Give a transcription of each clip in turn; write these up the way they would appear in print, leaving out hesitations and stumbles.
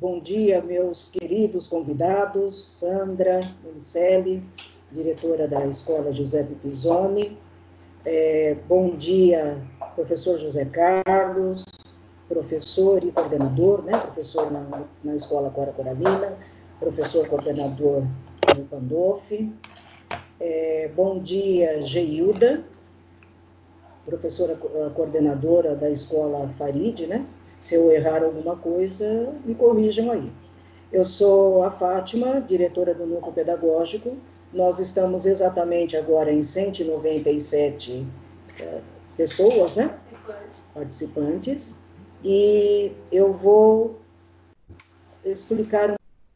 Bom dia, meus queridos convidados, Sandra Monicelli, diretora da Escola Giuseppe Pisoni. Bom dia, professor José Carlos, professor e coordenador, né? Professor na Escola Cora Coralina, professor coordenador no Pandolfi. Bom dia, Geilda, professora coordenadora da Escola Farid, né? Se eu errar alguma coisa, me corrijam aí. Eu sou a Fátima, diretora do Núcleo Pedagógico. Nós estamos exatamente agora em 197 pessoas, né? Participantes. E eu vou explicar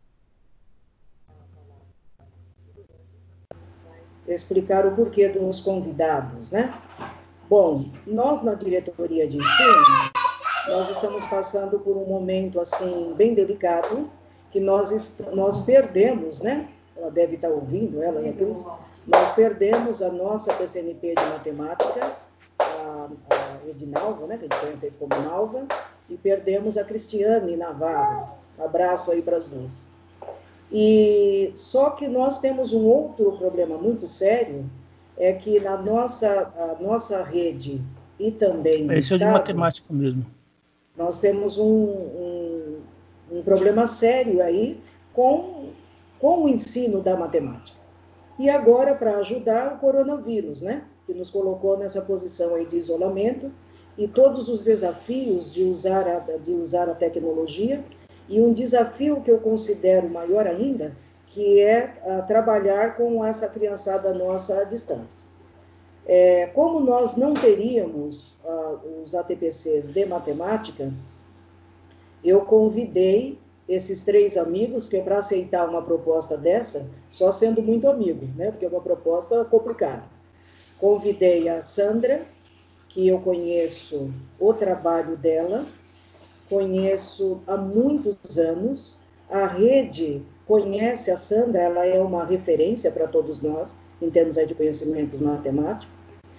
o porquê dos convidados, né? Bom, nós na diretoria de ensino, nós estamos passando por um momento, assim, bem delicado, que nós perdemos, né? Ela deve estar ouvindo, ela e a Cris. Nós perdemos a nossa PCNP de matemática, a Edinalva, né? Que a gente conhece como Nalva, e perdemos a Cristiane Navarro. Abraço aí para as duas. E só que nós temos um outro problema muito sério, é que a nossa rede e também no Esse é o de matemática mesmo. Nós temos um problema sério aí com o ensino da matemática. E agora, para ajudar, o coronavírus, né? Que nos colocou nessa posição aí de isolamento e todos os desafios de usar a tecnologia, e um desafio que eu considero maior ainda, que é trabalhar com essa criançada nossa à distância. Como nós não teríamos os ATPCs de matemática, eu convidei esses 3 amigos, porque para aceitar uma proposta dessa, só sendo muito amigo, né? Porque é uma proposta complicada. Convidei a Sandra, que eu conheço o trabalho dela, conheço há muitos anos, a rede conhece a Sandra, ela é uma referência para todos nós, em termos aí de conhecimentos matemáticos.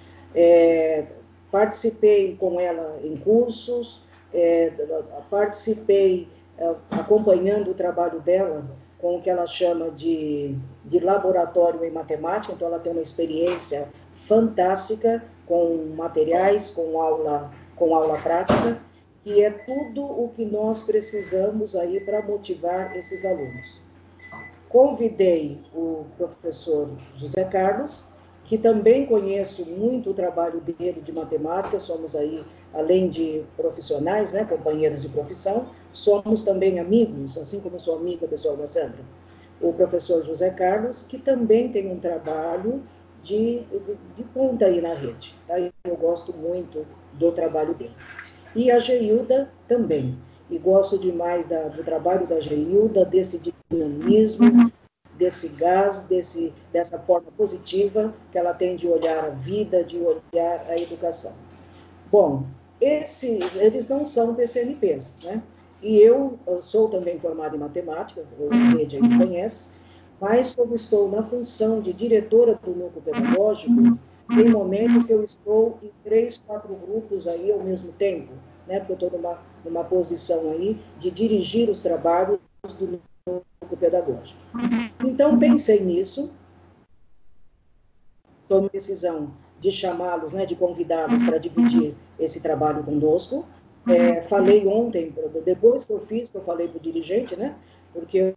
Participei com ela em cursos, participei acompanhando o trabalho dela com o que ela chama de laboratório em matemática, então ela tem uma experiência fantástica com materiais, com aula prática, e é tudo o que nós precisamos aí para motivar esses alunos. Convidei o professor José Carlos, que também conheço muito o trabalho dele de matemática, somos aí, além de profissionais, né, companheiros de profissão, somos também amigos, assim como eu sou amiga pessoal da Sandra. O professor José Carlos, que também tem um trabalho de ponta aí na rede, tá? Eu gosto muito do trabalho dele. E a Geilda também, e gosto demais do trabalho da Geilda, desse dinamismo, desse gás, dessa forma positiva que ela tem de olhar a vida, de olhar a educação. Bom, eles não são PCNPs, né? E eu sou também formada em matemática, o Rede aí me conhece, mas como estou na função de diretora do núcleo pedagógico, tem momentos que eu estou em 3, 4 grupos aí ao mesmo tempo, né? Porque eu estou numa posição aí de dirigir os trabalhos do núcleo pedagógico. Então, pensei nisso, tomei a decisão de chamá-los, né, de convidá-los para dividir esse trabalho conosco. Falei ontem, depois que eu falei para o dirigente, né, porque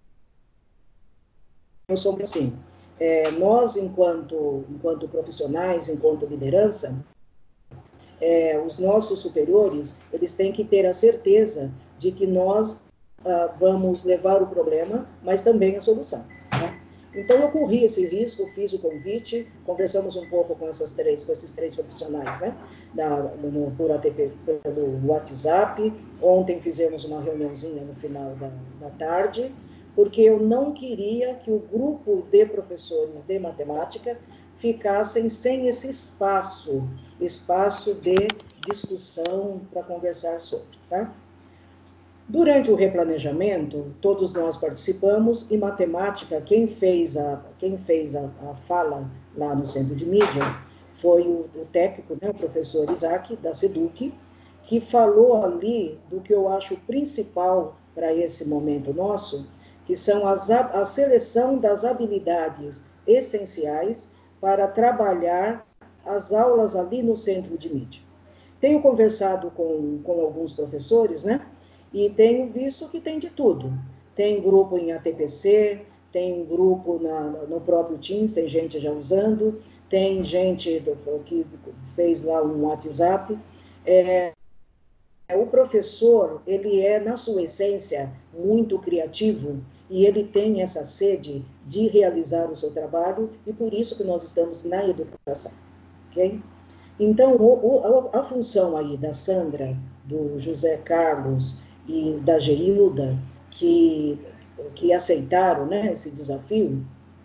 eu sou assim, nós, enquanto profissionais, enquanto liderança, os nossos superiores, eles têm que ter a certeza de que nós vamos levar o problema, mas também a solução, né? Então, eu corri esse risco, fiz o convite, conversamos um pouco com esses 3 profissionais, né, por ATP, pelo WhatsApp. Ontem fizemos uma reuniãozinha no final da tarde, porque eu não queria que o grupo de professores de matemática ficassem sem esse espaço de discussão para conversar sobre, tá? Durante o replanejamento, todos nós participamos, e matemática, quem fez a fala lá no Centro de Mídia foi o técnico, né, o professor Isaac, da SEDUC, que falou ali do que eu acho principal para esse momento nosso, que são a seleção das habilidades essenciais para trabalhar as aulas ali no centro de mídia. Tenho conversado com alguns professores, né? E tenho visto que tem de tudo. Tem grupo em ATPC, tem grupo no próprio Teams, tem gente já usando, tem gente que fez lá um WhatsApp. O professor, ele é, na sua essência, muito criativo e ele tem essa sede de realizar o seu trabalho e por isso que nós estamos na educação, ok? Então, a função aí da Sandra, do José Carlos e da Geilda, que aceitaram, né, esse desafio,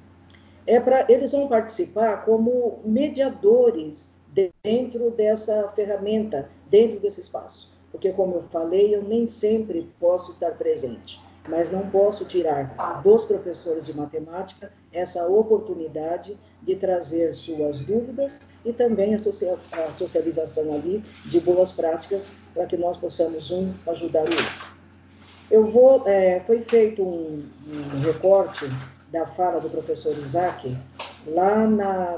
eles vão participar como mediadores dentro dessa ferramenta, dentro desse espaço. Porque, como eu falei, eu nem sempre posso estar presente, mas não posso tirar dos professores de matemática essa oportunidade de trazer suas dúvidas e também a socialização ali de boas práticas para que nós possamos ajudar o outro. Foi feito um recorte da fala do professor Isaac lá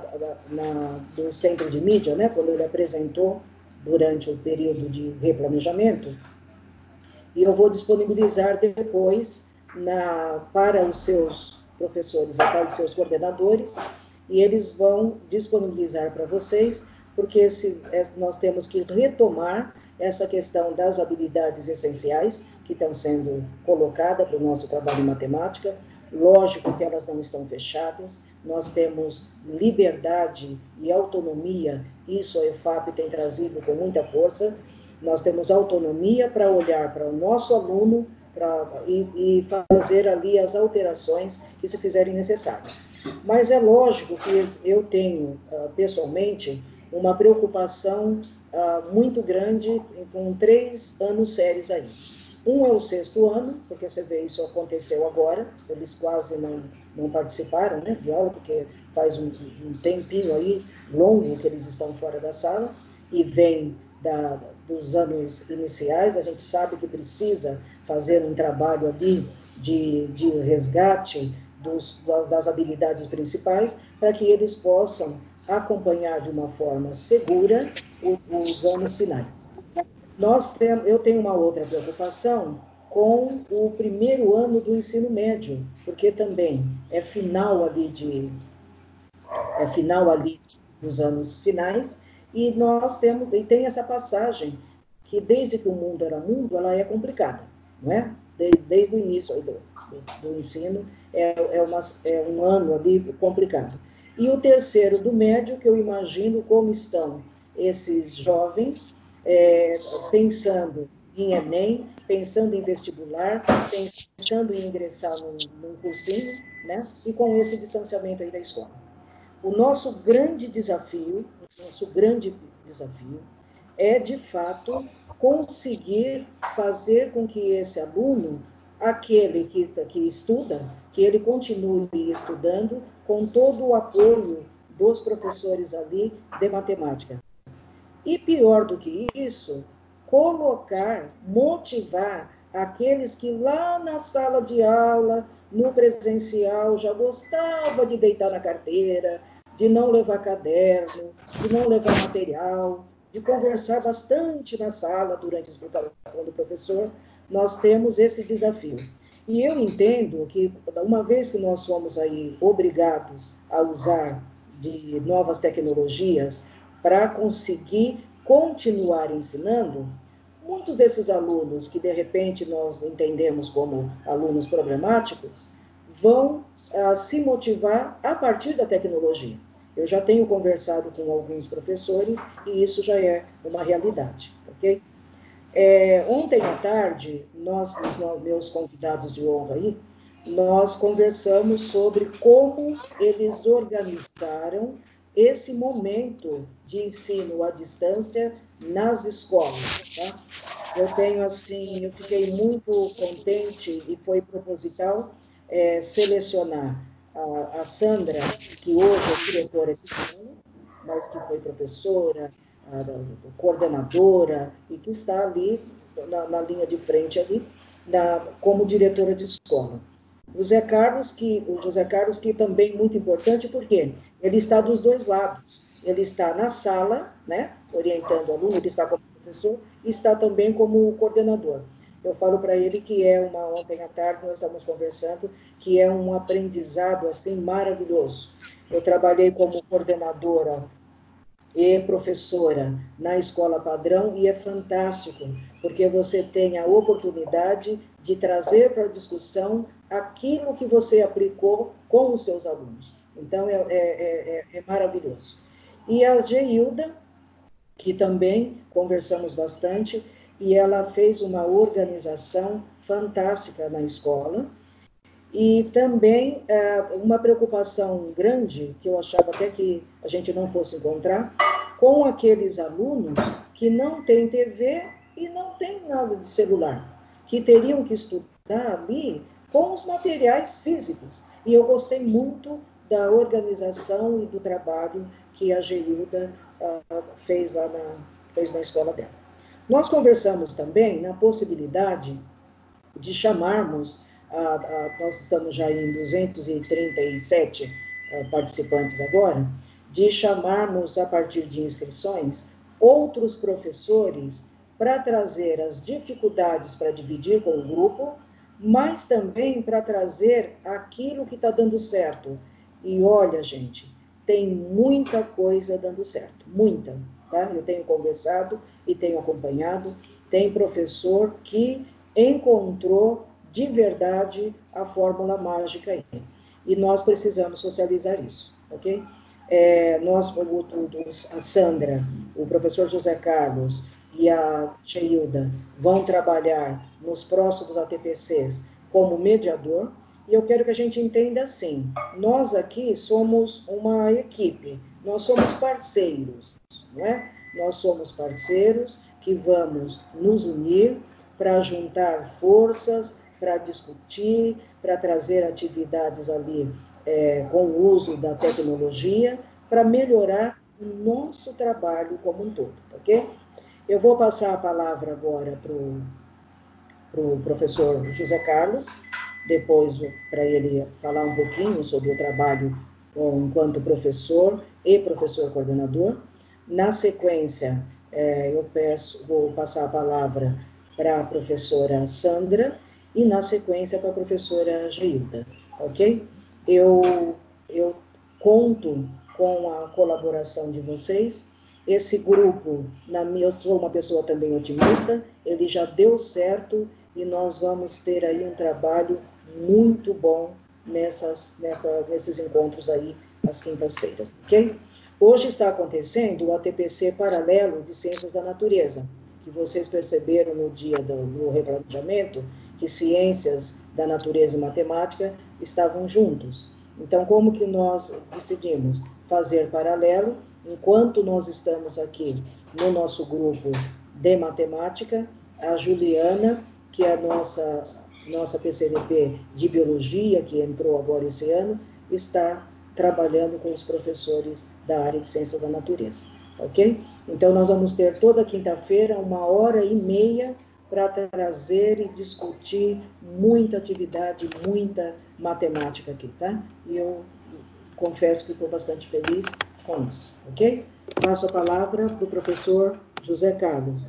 no centro de mídia, né, quando ele apresentou durante o período de replanejamento, e eu vou disponibilizar depois para os seus professores, para os seus coordenadores, e eles vão disponibilizar para vocês, porque nós temos que retomar essa questão das habilidades essenciais que estão sendo colocadas para o nosso trabalho em matemática. Lógico que elas não estão fechadas, nós temos liberdade e autonomia, isso a EFAP tem trazido com muita força, nós temos autonomia para olhar para o nosso aluno e fazer ali as alterações que se fizerem necessárias. Mas é lógico que eu tenho, pessoalmente, uma preocupação muito grande com 3 anos sérios aí. Um é o 6º ano, porque você vê, isso aconteceu agora, eles quase não participaram, né, de aula, porque faz um tempinho aí, longo, que eles estão fora da sala, e vem dos anos iniciais, a gente sabe que precisa fazer um trabalho ali de resgate das habilidades principais, para que eles possam acompanhar de uma forma segura os anos finais. Eu tenho uma outra preocupação com o primeiro ano do ensino médio, porque também é final ali dos anos finais, e tem essa passagem que desde que o mundo era mundo, ela é complicada, não é? Desde o início do ensino, é um ano ali complicado. E o terceiro do médio, que eu imagino como estão esses jovens, pensando em Enem, pensando em vestibular, pensando em ingressar num cursinho, né? E com esse distanciamento aí da escola. O nosso grande desafio é, de fato, conseguir fazer com que esse aluno, aquele que estuda, que ele continue estudando com todo o apoio dos professores ali de matemática. E pior do que isso, motivar aqueles que lá na sala de aula, no presencial, já gostava de deitar na carteira, de não levar caderno, de não levar material, de conversar bastante na sala durante a explicação do professor. Nós temos esse desafio. E eu entendo que, uma vez que nós somos aí obrigados a usar de novas tecnologias para conseguir continuar ensinando, muitos desses alunos que, de repente, nós entendemos como alunos problemáticos, vão se motivar a partir da tecnologia. Eu já tenho conversado com alguns professores e isso já é uma realidade, ok? Ontem à tarde, os meus convidados de honra aí, nós conversamos sobre como eles organizaram esse momento de ensino à distância nas escolas, tá? Eu fiquei muito contente e foi proposital selecionar a Sandra, que hoje é diretora de ensino, mas que foi professora, coordenadora, e que está ali na linha de frente ali, como diretora de escola. O José Carlos, que também é muito importante, porque ele está dos dois lados. Ele está na sala, né, orientando o aluno, ele está como professor, e está também como coordenador. Eu falo para ele que ontem à tarde nós estamos conversando, que é um aprendizado, assim, maravilhoso. Eu trabalhei como coordenadora e professora na escola padrão, e é fantástico, porque você tem a oportunidade de trazer para a discussão aquilo que você aplicou com os seus alunos. Então, é maravilhoso. E a Geilda, que também conversamos bastante, e ela fez uma organização fantástica na escola, e também uma preocupação grande, que eu achava até que a gente não fosse encontrar, com aqueles alunos que não têm TV e não têm nada de celular, que teriam que estudar ali com os materiais físicos. E eu gostei muito da organização e do trabalho que a Geilda fez na escola dela. Nós conversamos também na possibilidade de chamarmos, nós estamos já em 237 participantes agora, de chamarmos, a partir de inscrições, outros professores para trazer as dificuldades para dividir com o grupo, mas também para trazer aquilo que está dando certo. E olha, gente, tem muita coisa dando certo, muita, tá? Eu tenho conversado e tenho acompanhado, tem professor que encontrou de verdade a fórmula mágica aí. E nós precisamos socializar isso, ok? A Sandra, o professor José Carlos e a Geilda vão trabalhar nos próximos ATPCs como mediador, e eu quero que a gente entenda assim, nós aqui somos uma equipe, nós somos parceiros, né? Nós somos parceiros que vamos nos unir para juntar forças, para discutir, para trazer atividades ali com o uso da tecnologia, para melhorar o nosso trabalho como um todo, ok? Eu vou passar a palavra agora para o professor José Carlos, depois para ele falar um pouquinho sobre o trabalho enquanto professor e professor coordenador. Na sequência, vou passar a palavra para a professora Sandra e, na sequência, para a professora Geilda, ok? Eu conto com a colaboração de vocês. Esse grupo, eu sou uma pessoa também otimista, ele já deu certo e nós vamos ter aí um trabalho muito bom nesses encontros aí, às quintas-feiras, ok? Hoje está acontecendo o ATPC paralelo de Ciências da Natureza, que vocês perceberam no dia do replanejamento, que Ciências da Natureza e Matemática estavam juntos. Então, como que nós decidimos fazer paralelo, enquanto nós estamos aqui no nosso grupo de matemática, a Juliana, que é a nossa PCNP de Biologia, que entrou agora esse ano, está trabalhando com os professores da área de Ciência da Natureza, ok? Então, nós vamos ter toda quinta-feira 1h30 para trazer e discutir muita atividade, muita matemática aqui, tá? E eu confesso que estou bastante feliz com isso, ok? Passo a palavra para o professor José Carlos.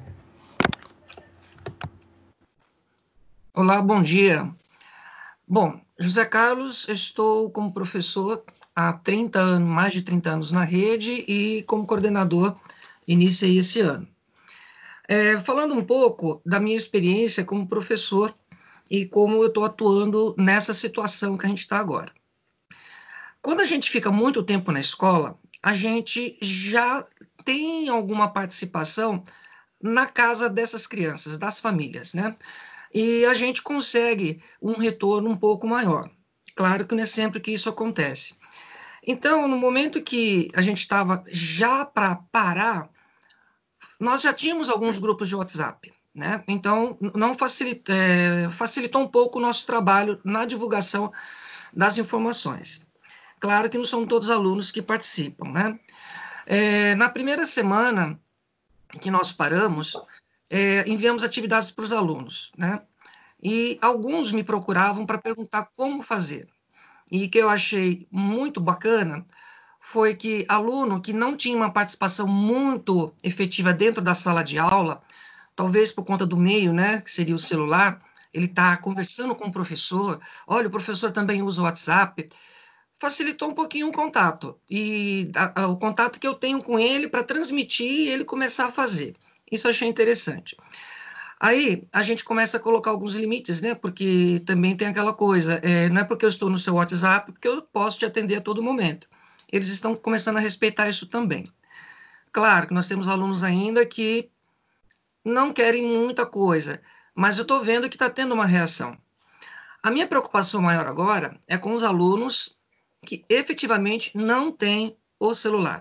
Olá, bom dia. Bom, José Carlos, estou como professor há 30 anos, mais de 30 anos na rede e como coordenador iniciei esse ano. Falando um pouco da minha experiência como professor e como eu estou atuando nessa situação que a gente está agora. Quando a gente fica muito tempo na escola, a gente já tem alguma participação na casa dessas crianças, das famílias, né? E a gente consegue um retorno um pouco maior. Claro que não é sempre que isso acontece. Então, no momento que a gente estava já para parar, nós já tínhamos alguns grupos de WhatsApp, né? Então, não facilitou um pouco o nosso trabalho na divulgação das informações. Claro que não são todos alunos que participam, né? Na primeira semana que nós paramos, enviamos atividades para os alunos, né? e alguns me procuravam para perguntar como fazer. E o que eu achei muito bacana foi que aluno que não tinha uma participação muito efetiva dentro da sala de aula, talvez por conta do meio, né, que seria o celular, ele está conversando com o professor, olha, o professor também usa o WhatsApp, facilitou um pouquinho o contato, e o contato que eu tenho com ele para transmitir e ele começar a fazer. Isso eu achei interessante. Aí a gente começa a colocar alguns limites, né? Porque também tem aquela coisa, não é porque eu estou no seu WhatsApp que eu posso te atender a todo momento. Eles estão começando a respeitar isso também. Claro que nós temos alunos ainda que não querem muita coisa, mas eu estou vendo que está tendo uma reação. A minha preocupação maior agora é com os alunos que efetivamente não têm o celular.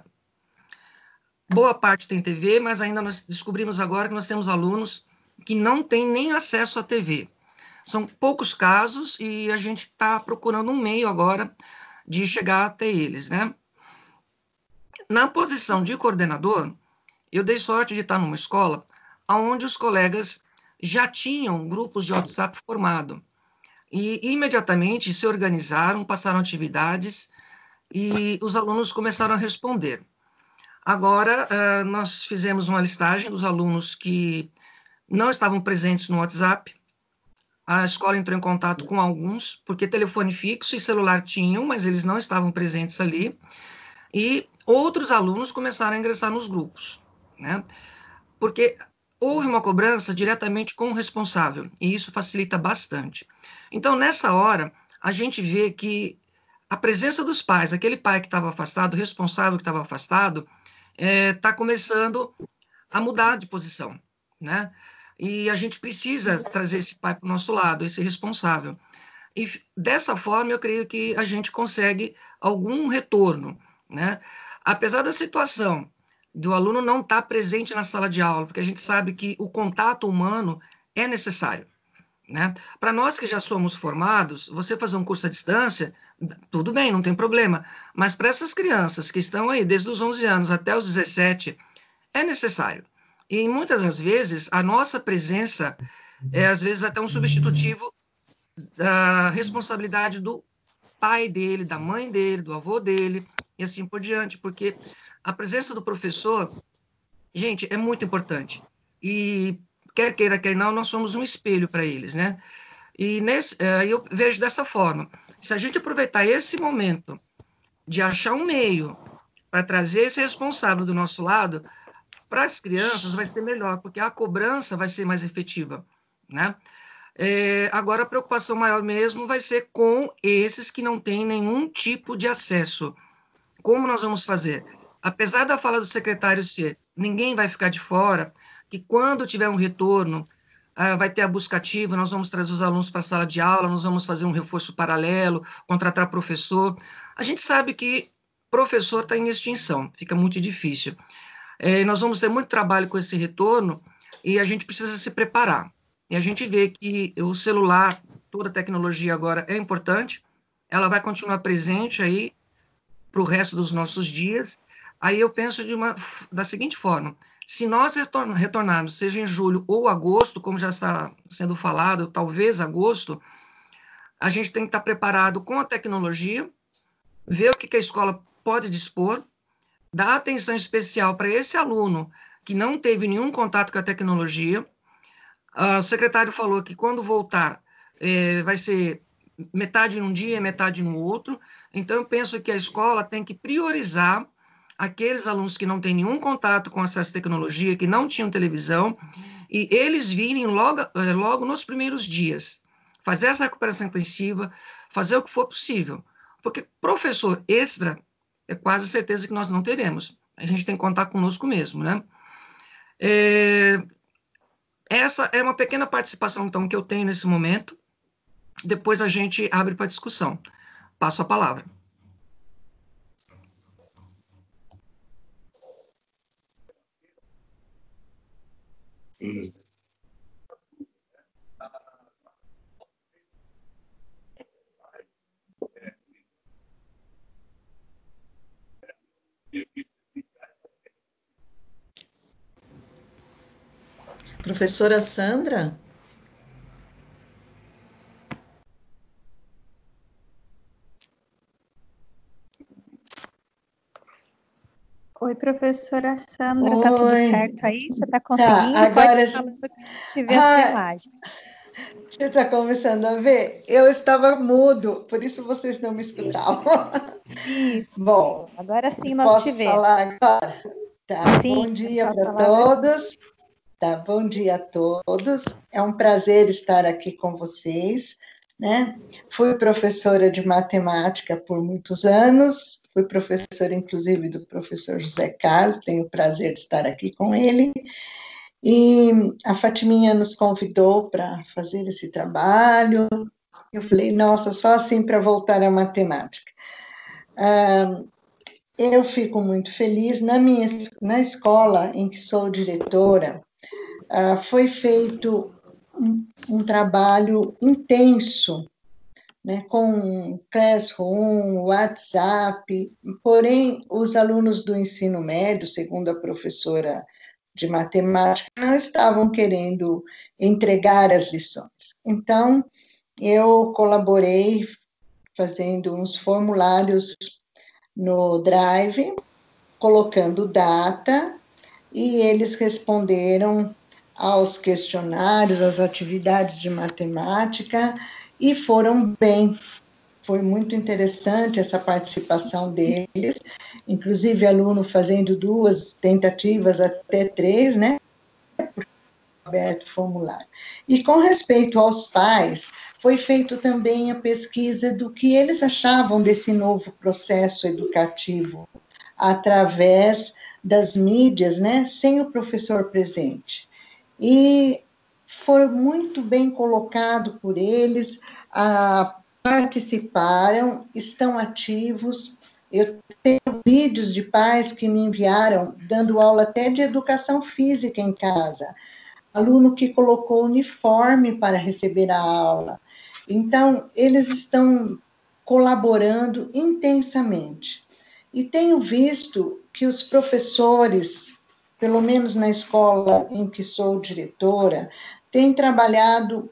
Boa parte tem TV, mas ainda nós descobrimos agora que nós temos alunos que não têm nem acesso à TV. São poucos casos e a gente está procurando um meio agora de chegar até eles, né? Na posição de coordenador, eu dei sorte de estar numa escola onde os colegas já tinham grupos de WhatsApp formado e imediatamente se organizaram, passaram atividades e os alunos começaram a responder. Agora, nós fizemos uma listagem dos alunos que não estavam presentes no WhatsApp. A escola entrou em contato com alguns, porque telefone fixo e celular tinham, mas eles não estavam presentes ali. E outros alunos começaram a ingressar nos grupos, né? Porque houve uma cobrança diretamente com o responsável, e isso facilita bastante. Então, nessa hora, a gente vê que a presença dos pais, aquele pai que estava afastado, o responsável que estava afastado, está começando a mudar de posição, né? E a gente precisa trazer esse pai para o nosso lado, esse responsável. E dessa forma, eu creio que a gente consegue algum retorno, né? Apesar da situação do aluno não estar presente na sala de aula, porque a gente sabe que o contato humano é necessário, né? Para nós que já somos formados, você fazer um curso à distância, tudo bem, não tem problema, mas para essas crianças que estão aí desde os 11 anos até os 17, é necessário. E muitas das vezes, a nossa presença é, às vezes, até um substitutivo da responsabilidade do pai dele, da mãe dele, do avô dele, e assim por diante, porque a presença do professor, gente, é muito importante. E quer queira, quer não, nós somos um espelho para eles, né? E eu vejo dessa forma. Se a gente aproveitar esse momento de achar um meio para trazer esse responsável do nosso lado, para as crianças vai ser melhor, porque a cobrança vai ser mais efetiva, né? Agora, a preocupação maior mesmo vai ser com esses que não têm nenhum tipo de acesso. Como nós vamos fazer? Apesar da fala do secretário ser, ninguém vai ficar de fora, que quando tiver um retorno, vai ter a busca ativa, nós vamos trazer os alunos para a sala de aula, nós vamos fazer um reforço paralelo, contratar professor. A gente sabe que professor está em extinção, fica muito difícil. Nós vamos ter muito trabalho com esse retorno e a gente precisa se preparar. E a gente vê que o celular, toda a tecnologia agora é importante, ela vai continuar presente aí para o resto dos nossos dias. Aí eu penso da seguinte forma: se nós retornarmos, seja em julho ou agosto, como já está sendo falado, talvez agosto, a gente tem que estar preparado com a tecnologia, ver o que a escola pode dispor, dar atenção especial para esse aluno que não teve nenhum contato com a tecnologia. O secretário falou que quando voltar, vai ser metade num dia, metade no outro. Então, eu penso que a escola tem que priorizar aqueles alunos que não têm nenhum contato com acesso à tecnologia, que não tinham televisão, e eles virem logo nos primeiros dias, fazer essa recuperação intensiva, fazer o que for possível. Porque professor extra, é quase certeza que nós não teremos. A gente tem que contar conosco mesmo, né? É, essa é uma pequena participação, então, que eu tenho nesse momento. Depois a gente abre para discussão. Passo a palavra. Professora Sandra? Oi, professora Sandra, tá tudo Oi, certo aí? Você tá tá, conseguindo? Pode ir agora falando que a gente vê a sua ah, imagem. você está começando a ver? Eu estava mudo, por isso vocês não me escutavam. Bom, Isso, agora sim nós te posso vemos. falar agora? Tá, Sim, bom a dia sua para palavra é sua. todos. Tá, bom dia a todos. É um prazer estar aqui com vocês, né? Fui professora de matemática por muitos anos, fui professora, inclusive, do professor José Carlos, tenho o prazer de estar aqui com ele. E a Fatiminha nos convidou para fazer esse trabalho. Eu falei, nossa, só assim para voltar à matemática. Eu fico muito feliz. Na escola em que sou diretora, foi feito um trabalho intenso, né, com Classroom, WhatsApp, porém, os alunos do ensino médio, segundo a professora de matemática, não estavam querendo entregar as lições. Então, eu colaborei fazendo uns formulários no Drive, colocando data, e eles responderam aos questionários, às atividades de matemática, e foram bem. Foi muito interessante essa participação deles, inclusive aluno fazendo 2 tentativas, até 3, né? Aberto formulário. E com respeito aos pais, foi feito também a pesquisa do que eles achavam desse novo processo educativo, através das mídias, né, sem o professor presente. E foi muito bem colocado por eles, participaram, estão ativos. Eu tenho vídeos de pais que me enviaram, dando aula até de educação física em casa, aluno que colocou uniforme para receber a aula. Então, eles estão colaborando intensamente. E tenho visto que os professores, pelo menos na escola em que sou diretora, têm trabalhado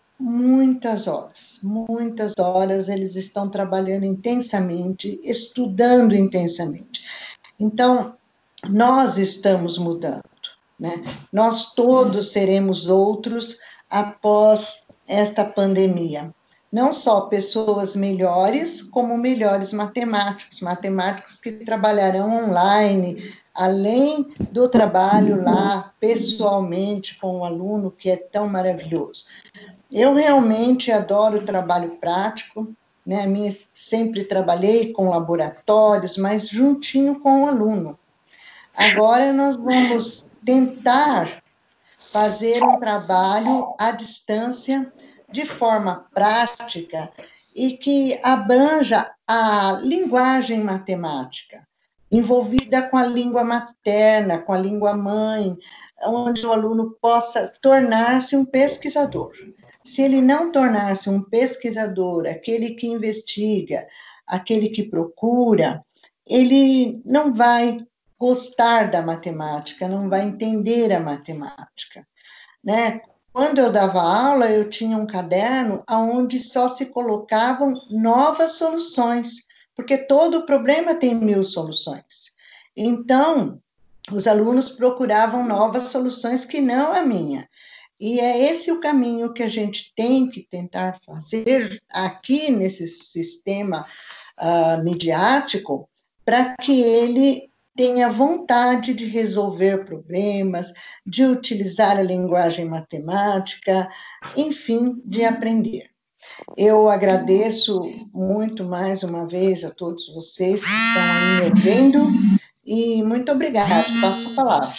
muitas horas, eles estão trabalhando intensamente, estudando intensamente. Então, nós estamos mudando, né? Nós todos seremos outros após esta pandemia. Não só pessoas melhores, como melhores matemáticos, matemáticos que trabalharão online, além do trabalho lá pessoalmente com o aluno, que é tão maravilhoso. Eu realmente adoro o trabalho prático, né? Sempre trabalhei com laboratórios, mas juntinho com o aluno. Agora nós vamos tentar fazer um trabalho à distância, de forma prática, e que abranja a linguagem matemática, envolvida com a língua materna, com a língua mãe, onde o aluno possa tornar-se um pesquisador. Se ele não tornar-se um pesquisador, aquele que investiga, aquele que procura, ele não vai gostar da matemática, não vai entender a matemática, né? Quando eu dava aula, eu tinha um caderno onde só se colocavam novas soluções, porque todo problema tem 1000 soluções. Então, os alunos procuravam novas soluções que não a minha. E é esse o caminho que a gente tem que tentar fazer aqui nesse sistema midiático, para que ele tenha vontade de resolver problemas, de utilizar a linguagem matemática, enfim, de aprender. Eu agradeço muito mais uma vez a todos vocês que estão aí me ouvindo e muito obrigada. Passo a palavra.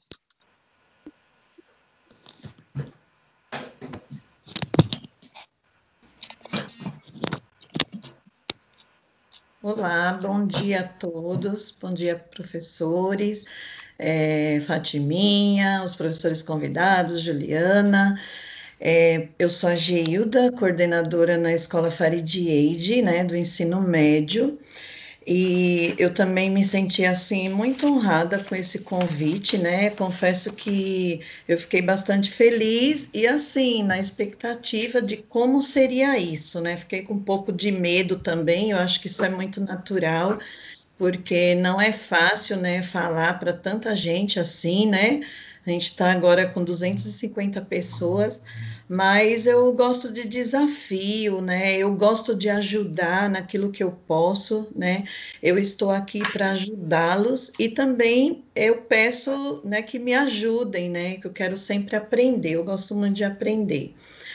Olá, bom dia a todos, bom dia, professores, Fatiminha, os professores convidados, Juliana. Eu sou a Geilda, coordenadora na Escola Farid Eide, né, do ensino médio, e eu também me senti, assim, muito honrada com esse convite, né, confesso que eu fiquei bastante feliz e, assim, na expectativa de como seria isso, né, fiquei com um pouco de medo também, eu acho que isso é muito natural, porque não é fácil, né, falar para tanta gente assim, né? A gente está agora com 250 pessoas, mas eu gosto de desafio, né? Eu gosto de ajudar naquilo que eu posso, né? Eu estou aqui para ajudá-los e também eu peço, né, que me ajudem, né? Que eu quero sempre aprender, eu gosto muito de aprender.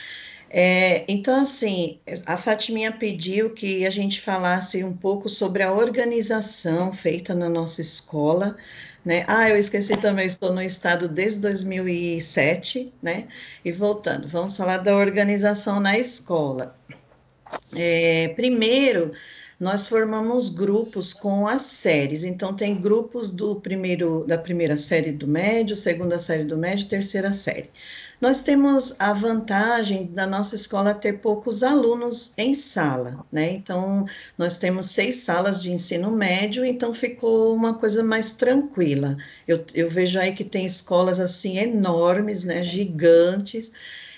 Então, assim, a Fatiminha pediu que a gente falasse um pouco sobre a organização feita na nossa escola, né? Ah, eu esqueci também, estou no estado desde 2007, né? E voltando, vamos falar da organização na escola. Primeiro, nós formamos grupos com as séries. Então, tem grupos da primeira série do médio, segunda série do médio, terceira série. Nós temos a vantagem da nossa escola ter poucos alunos em sala, né? Então, nós temos 6 salas de ensino médio, então ficou uma coisa mais tranquila. Eu vejo aí que tem escolas assim enormes, né? Gigantes,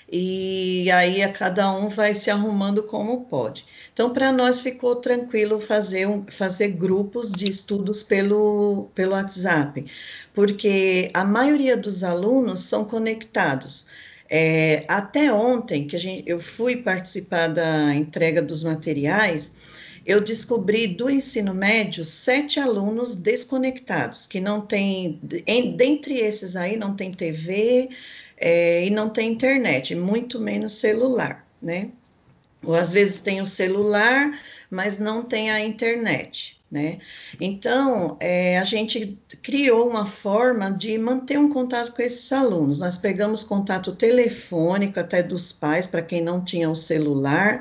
e aí a cada um vai se arrumando como pode. Então, para nós ficou tranquilo fazer grupos de estudos pelo WhatsApp, porque a maioria dos alunos são conectados. Até ontem, eu fui participar da entrega dos materiais, eu descobri do ensino médio 7 alunos desconectados, que não tem, dentre esses aí, não tem TV, e não tem internet, muito menos celular, né? Ou às vezes tem o celular, mas não tem a internet, né? Então, a gente criou uma forma de manter um contato com esses alunos. Nós pegamos contato telefônico até dos pais, para quem não tinha o celular,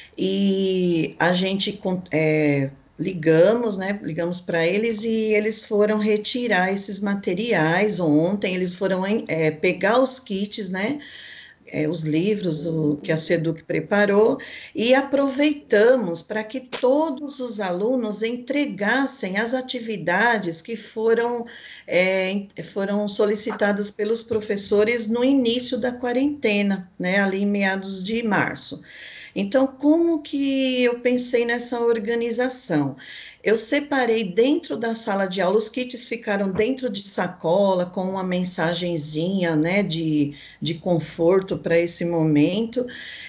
e a gente ligamos, né? Ligamos para eles e eles foram retirar esses materiais ontem, eles foram pegar os kits, né? Os livros que a SEDUC preparou, e aproveitamos para que todos os alunos entregassem as atividades que foram solicitadas pelos professores no início da quarentena, né, ali em meados de março. Então, como que eu pensei nessa organização? Eu separei dentro da sala de aula, os kits ficaram dentro de sacola, com uma mensagenzinha, né, de conforto para esse momento.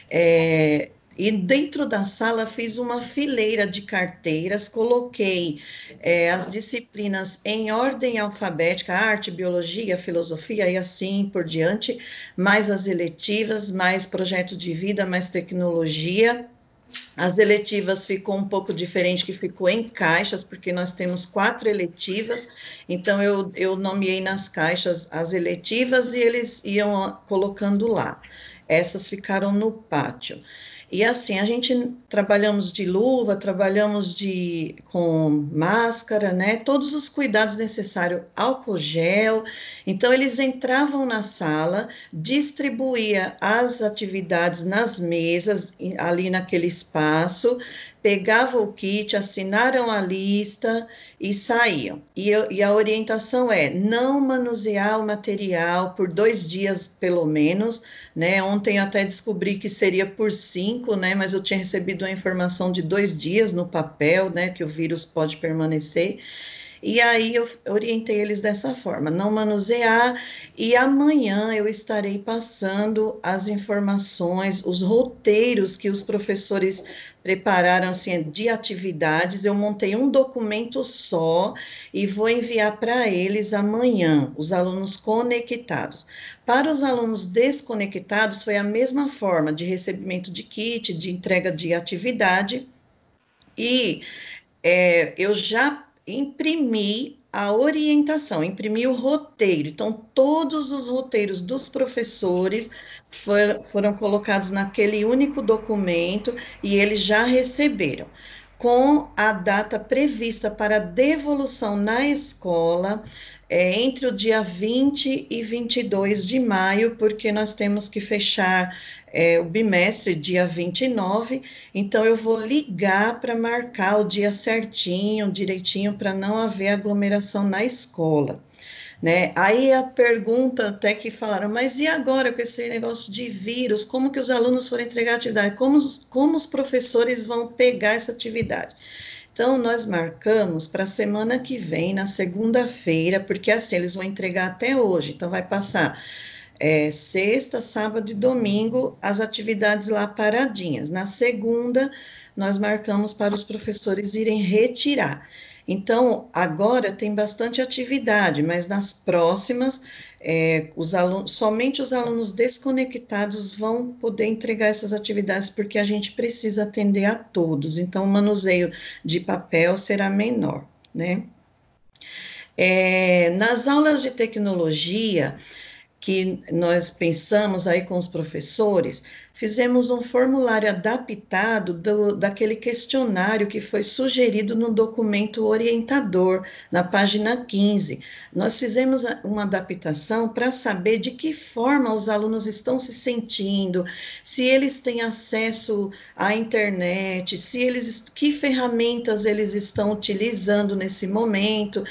E dentro da sala fiz uma fileira de carteiras, coloquei as disciplinas em ordem alfabética, arte, biologia, filosofia e assim por diante, mais as eletivas, mais projeto de vida, mais tecnologia. As eletivas ficou um pouco diferente, que ficou em caixas, porque nós temos 4 eletivas, então eu nomeei nas caixas as eletivas e eles iam colocando lá. Essas ficaram no pátio. E assim, a gente trabalhamos de luva, trabalhamos com máscara, né? Todos os cuidados necessários, álcool gel. Então, eles entravam na sala, distribuía as atividades nas mesas, ali naquele espaço, pegava o kit, assinaram a lista e saíam. E a orientação é não manusear o material por 2 dias, pelo menos, né? Ontem eu até descobri que seria por 5, né? Mas eu tinha recebido a informação de 2 dias no papel, né? Que o vírus pode permanecer. E aí eu orientei eles dessa forma, não manusear, e amanhã eu estarei passando as informações, os roteiros que os professores prepararam assim, de atividades. Eu montei um documento só e vou enviar para eles amanhã, os alunos conectados. Para os alunos desconectados, foi a mesma forma de recebimento de kit, de entrega de atividade, e eu já imprimi a orientação, imprimi o roteiro. Então, todos os roteiros dos professores foram colocados naquele único documento e eles já receberam, com a data prevista para devolução na escola, entre o dia 20 e 22 de maio, porque nós temos que fechar o bimestre dia 29, então eu vou ligar para marcar o dia certinho, direitinho, para não haver aglomeração na escola, né? Aí a pergunta até que falaram, mas e agora com esse negócio de vírus, como que os alunos foram entregar a atividade? Como os professores vão pegar essa atividade? Então, nós marcamos para a semana que vem, na segunda-feira, porque assim, eles vão entregar até hoje, então vai passar sexta, sábado e domingo, as atividades lá paradinhas. Na segunda, nós marcamos para os professores irem retirar. Então, agora tem bastante atividade, mas nas próximas, somente os alunos desconectados vão poder entregar essas atividades, porque a gente precisa atender a todos. Então, o manuseio de papel será menor, né? Nas aulas de tecnologia, que nós pensamos aí com os professores, fizemos um formulário adaptado daquele questionário que foi sugerido no documento orientador, na página 15. Nós fizemos uma adaptação para saber de que forma os alunos estão se sentindo, se eles têm acesso à internet, que ferramentas eles estão utilizando nesse momento.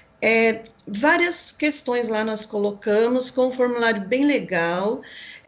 Várias questões lá nós colocamos com um formulário bem legal.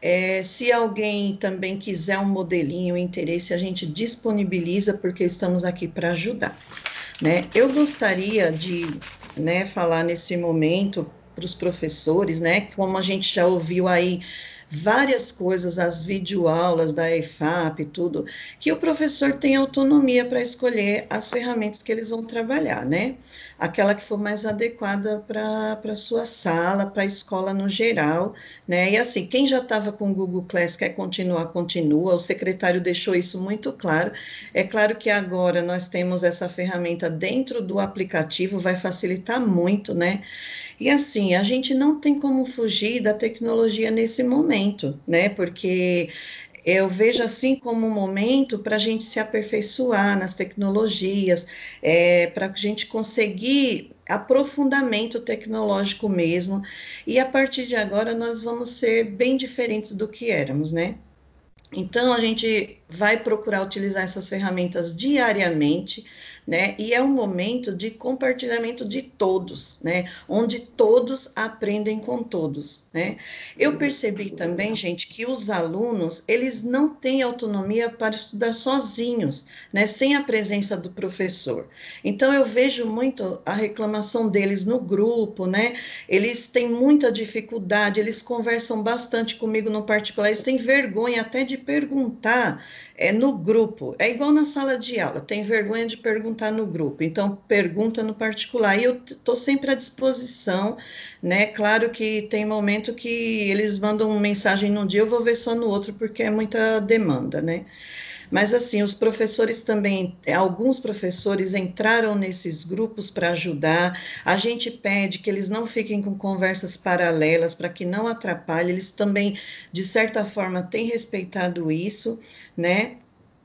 Se alguém também quiser um modelinho, interesse, a gente disponibiliza, porque estamos aqui para ajudar, né? Eu gostaria de, né, falar nesse momento para os professores, né, como a gente já ouviu aí várias coisas, as videoaulas da EFAP, tudo, que o professor tem autonomia para escolher as ferramentas que eles vão trabalhar, né? Aquela que for mais adequada para a sua sala, para a escola no geral, né? E assim, quem já estava com o Google Class quer continuar, continua, o secretário deixou isso muito claro. É claro que agora nós temos essa ferramenta dentro do aplicativo, vai facilitar muito, né? E assim, a gente não tem como fugir da tecnologia nesse momento, né? Porque eu vejo assim como um momento para a gente se aperfeiçoar nas tecnologias, para a gente conseguir aprofundamento tecnológico mesmo, e a partir de agora nós vamos ser bem diferentes do que éramos, né? Então, a gente vai procurar utilizar essas ferramentas diariamente, né? E é um momento de compartilhamento de todos, né? Onde todos aprendem com todos, né? Eu percebi também, gente, que os alunos, eles não têm autonomia para estudar sozinhos, né? Sem a presença do professor. Então, eu vejo muito a reclamação deles no grupo, né? Eles têm muita dificuldade, eles conversam bastante comigo no particular, eles têm vergonha até de perguntar no grupo. É igual na sala de aula, tem vergonha de perguntar no grupo, então pergunta no particular. E eu estou sempre à disposição, né? Claro que tem momento que eles mandam uma mensagem num dia, eu vou ver só no outro, porque é muita demanda, né? Mas assim, os professores também, alguns professores entraram nesses grupos para ajudar. A gente pede que eles não fiquem com conversas paralelas para que não atrapalhe. Eles também, de certa forma, têm respeitado isso, né?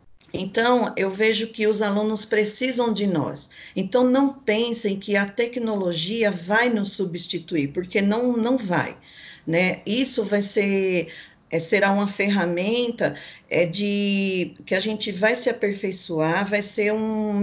Então, eu vejo que os alunos precisam de nós. Então, não pensem que a tecnologia vai nos substituir, porque não vai, né? Isso vai ser, será uma ferramenta que a gente vai se aperfeiçoar, vai ser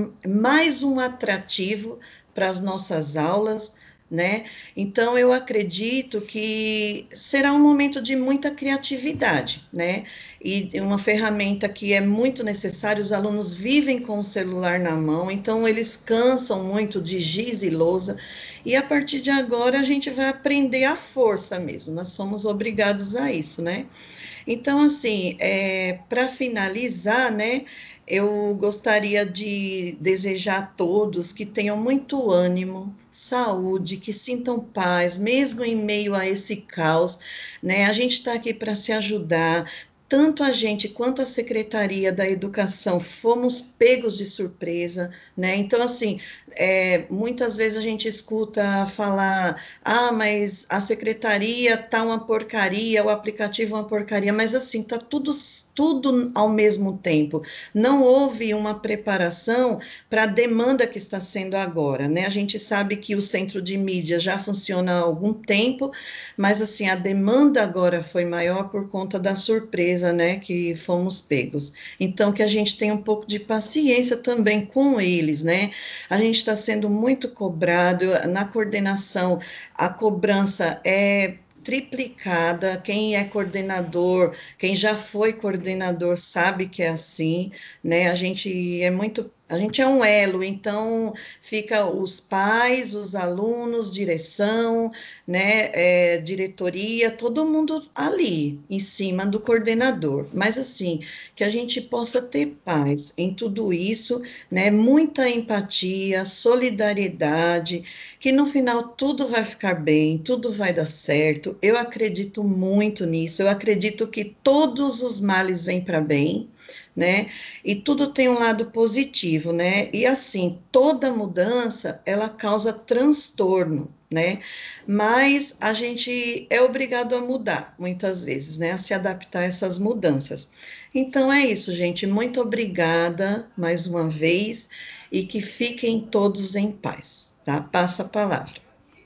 mais um atrativo para as nossas aulas, né? Então, eu acredito que será um momento de muita criatividade, né? E uma ferramenta que é muito necessária, os alunos vivem com o celular na mão, então eles cansam muito de giz e lousa, e a partir de agora a gente vai aprender à força mesmo, nós somos obrigados a isso, né? Então, assim, para finalizar, né, eu gostaria de desejar a todos que tenham muito ânimo, saúde, que sintam paz, mesmo em meio a esse caos, né? A gente está aqui para se ajudar. Tanto a gente quanto a Secretaria da Educação fomos pegos de surpresa, né? Então, assim, muitas vezes a gente escuta falar, mas a secretaria tá uma porcaria, o aplicativo é uma porcaria, mas assim, tá tudo ao mesmo tempo. Não houve uma preparação para a demanda que está sendo agora, né? A gente sabe que o centro de mídia já funciona há algum tempo, mas assim, a demanda agora foi maior por conta da surpresa, né, que fomos pegos. Então, que a gente tenha um pouco de paciência também com eles, né? A gente está sendo muito cobrado, na coordenação, a cobrança é triplicada. Quem é coordenador, quem já foi coordenador sabe que é assim, né? A gente é muito A gente é um elo, então fica os pais, os alunos, direção, né, diretoria, todo mundo ali, em cima do coordenador. Mas assim, que a gente possa ter paz em tudo isso, né, muita empatia, solidariedade, que no final tudo vai ficar bem, tudo vai dar certo. Eu acredito muito nisso, eu acredito que todos os males vêm para bem, né? E tudo tem um lado positivo, né? E assim, toda mudança, ela causa transtorno, né? Mas a gente é obrigado a mudar, muitas vezes, né? A se adaptar a essas mudanças. Então é isso, gente. Muito obrigada mais uma vez e que fiquem todos em paz, tá? Passa a palavra.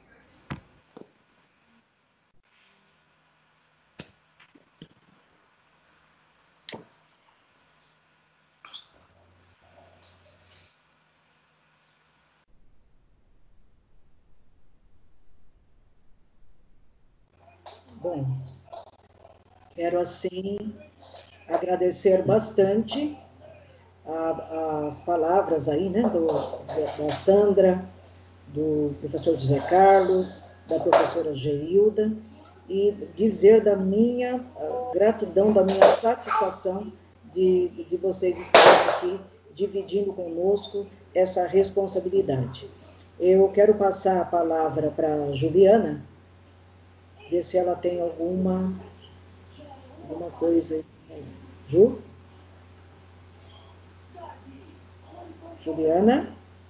Bom, quero assim agradecer bastante as palavras aí, né, da Sandra, do professor José Carlos, da professora Geilda, e dizer da minha gratidão, da minha satisfação de vocês estarem aqui dividindo conosco essa responsabilidade. Eu quero passar a palavra para a Juliana, ver se ela tem alguma coisa. Ju? Juliana?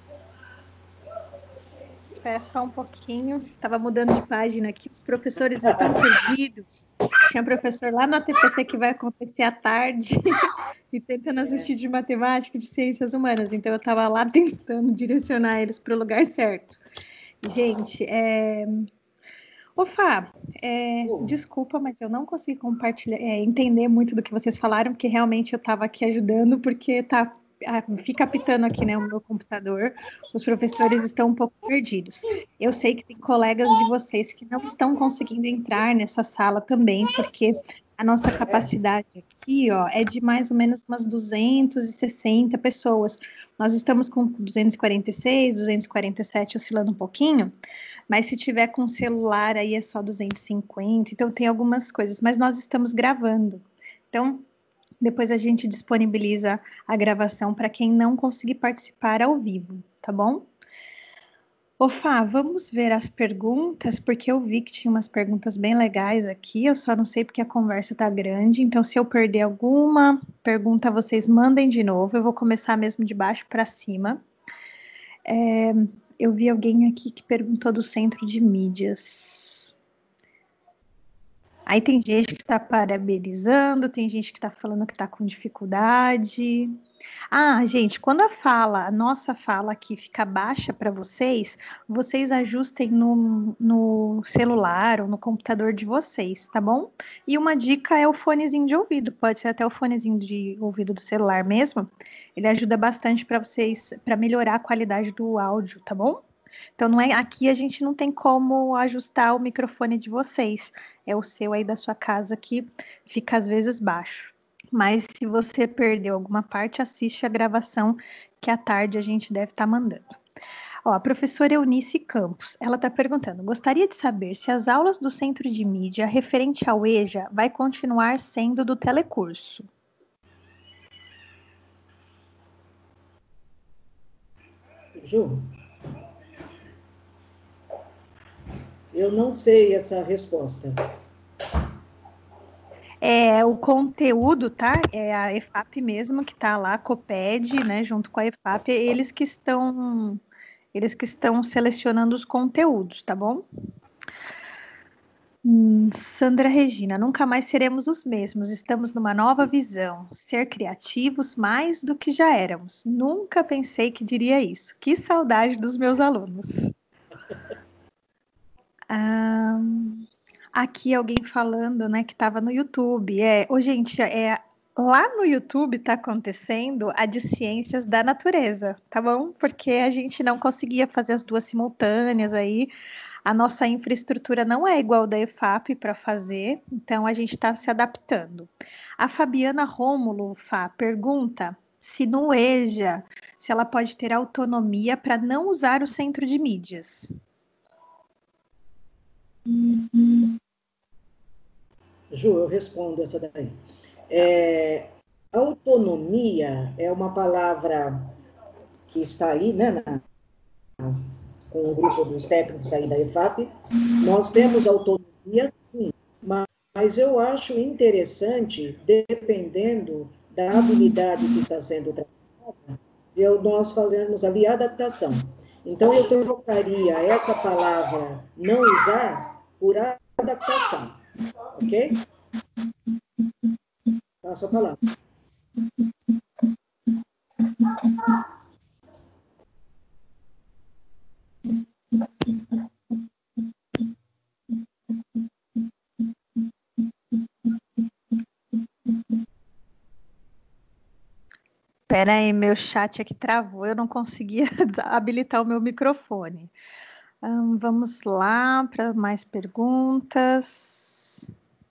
Espera só um pouquinho. Estava mudando de página aqui. Os professores estão perdidos. Tinha professor lá na TPC que vai acontecer à tarde e tentando assistir de matemática e de ciências humanas. Então, eu estava lá tentando direcionar eles para o lugar certo. Gente, Ô, Fá, desculpa, mas eu não consegui compartilhar, entender muito do que vocês falaram, porque realmente eu estava aqui ajudando, porque fica apitando aqui, né, o meu computador. Os professores estão um pouco perdidos. Eu sei que tem colegas de vocês que não estão conseguindo entrar nessa sala também, porque a nossa capacidade aqui, ó, é de mais ou menos umas 260 pessoas. Nós estamos com 246, 247, oscilando um pouquinho. Mas se tiver com celular, aí é só 250. Então, tem algumas coisas. Mas nós estamos gravando. Então, depois a gente disponibiliza a gravação para quem não conseguir participar ao vivo, tá bom? Ô, Fá, vamos ver as perguntas, porque eu vi que tinha umas perguntas bem legais aqui. Eu só não sei porque a conversa tá grande. Então, se eu perder alguma pergunta, vocês mandem de novo. Eu vou começar mesmo de baixo para cima. Eu vi alguém aqui que perguntou do centro de mídias. Aí tem gente que está parabenizando, tem gente que está falando que está com dificuldade. Ah, gente, quando a nossa fala aqui fica baixa para vocês, vocês ajustem no celular ou no computador de vocês, tá bom? E uma dica é o fonezinho de ouvido, pode ser até o fonezinho de ouvido do celular mesmo. Ele ajuda bastante para vocês, para melhorar a qualidade do áudio, tá bom? Então, aqui a gente não tem como ajustar o microfone de vocês. É o seu aí da sua casa que fica às vezes baixo. Mas se você perdeu alguma parte, assiste a gravação que à tarde a gente deve estar mandando. Ó, a professora Eunice Campos, ela está perguntando, gostaria de saber se as aulas do Centro de Mídia referente ao EJA vai continuar sendo do telecurso. Ju? Eu não sei essa resposta. O conteúdo, tá? É a EFAP mesmo que está lá, a Coped, né, junto com a EFAP, eles que estão selecionando os conteúdos, tá bom? Sandra Regina, nunca mais seremos os mesmos, estamos numa nova visão, ser criativos mais do que já éramos. Nunca pensei que diria isso. Que saudade dos meus alunos. Aqui alguém falando, né, que estava no YouTube. Gente, lá no YouTube está acontecendo a de Ciências da Natureza, tá bom? Porque a gente não conseguia fazer as duas simultâneas aí. A nossa infraestrutura não é igual da EFAP para fazer, então a gente está se adaptando. A Fabiana Rômulo pergunta se no EJA, se ela pode ter autonomia para não usar o centro de mídias. Ju, eu respondo essa daí. Autonomia é uma palavra que está aí, né, com o grupo dos técnicos aí da EFAP. Nós temos autonomia, sim, mas eu acho interessante, dependendo da habilidade que está sendo trabalhada, nós fazermos ali a adaptação. Então, eu trocaria essa palavra não usar por adaptação, ok? Passo a palavra. Espera aí, meu chat aqui travou, eu não conseguia habilitar o meu microfone. Vamos lá para mais perguntas.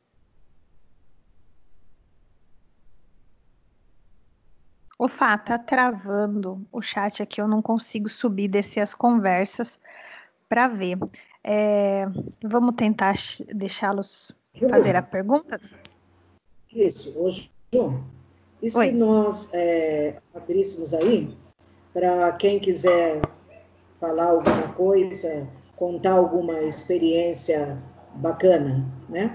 O Fá, tá travando o chat aqui, eu não consigo subir e descer as conversas para ver. Vamos tentar deixá-los fazer a pergunta? Isso. Hoje, João, e se Oi. nós abríssemos aí, para quem quiser falar alguma coisa, contar alguma experiência bacana, né?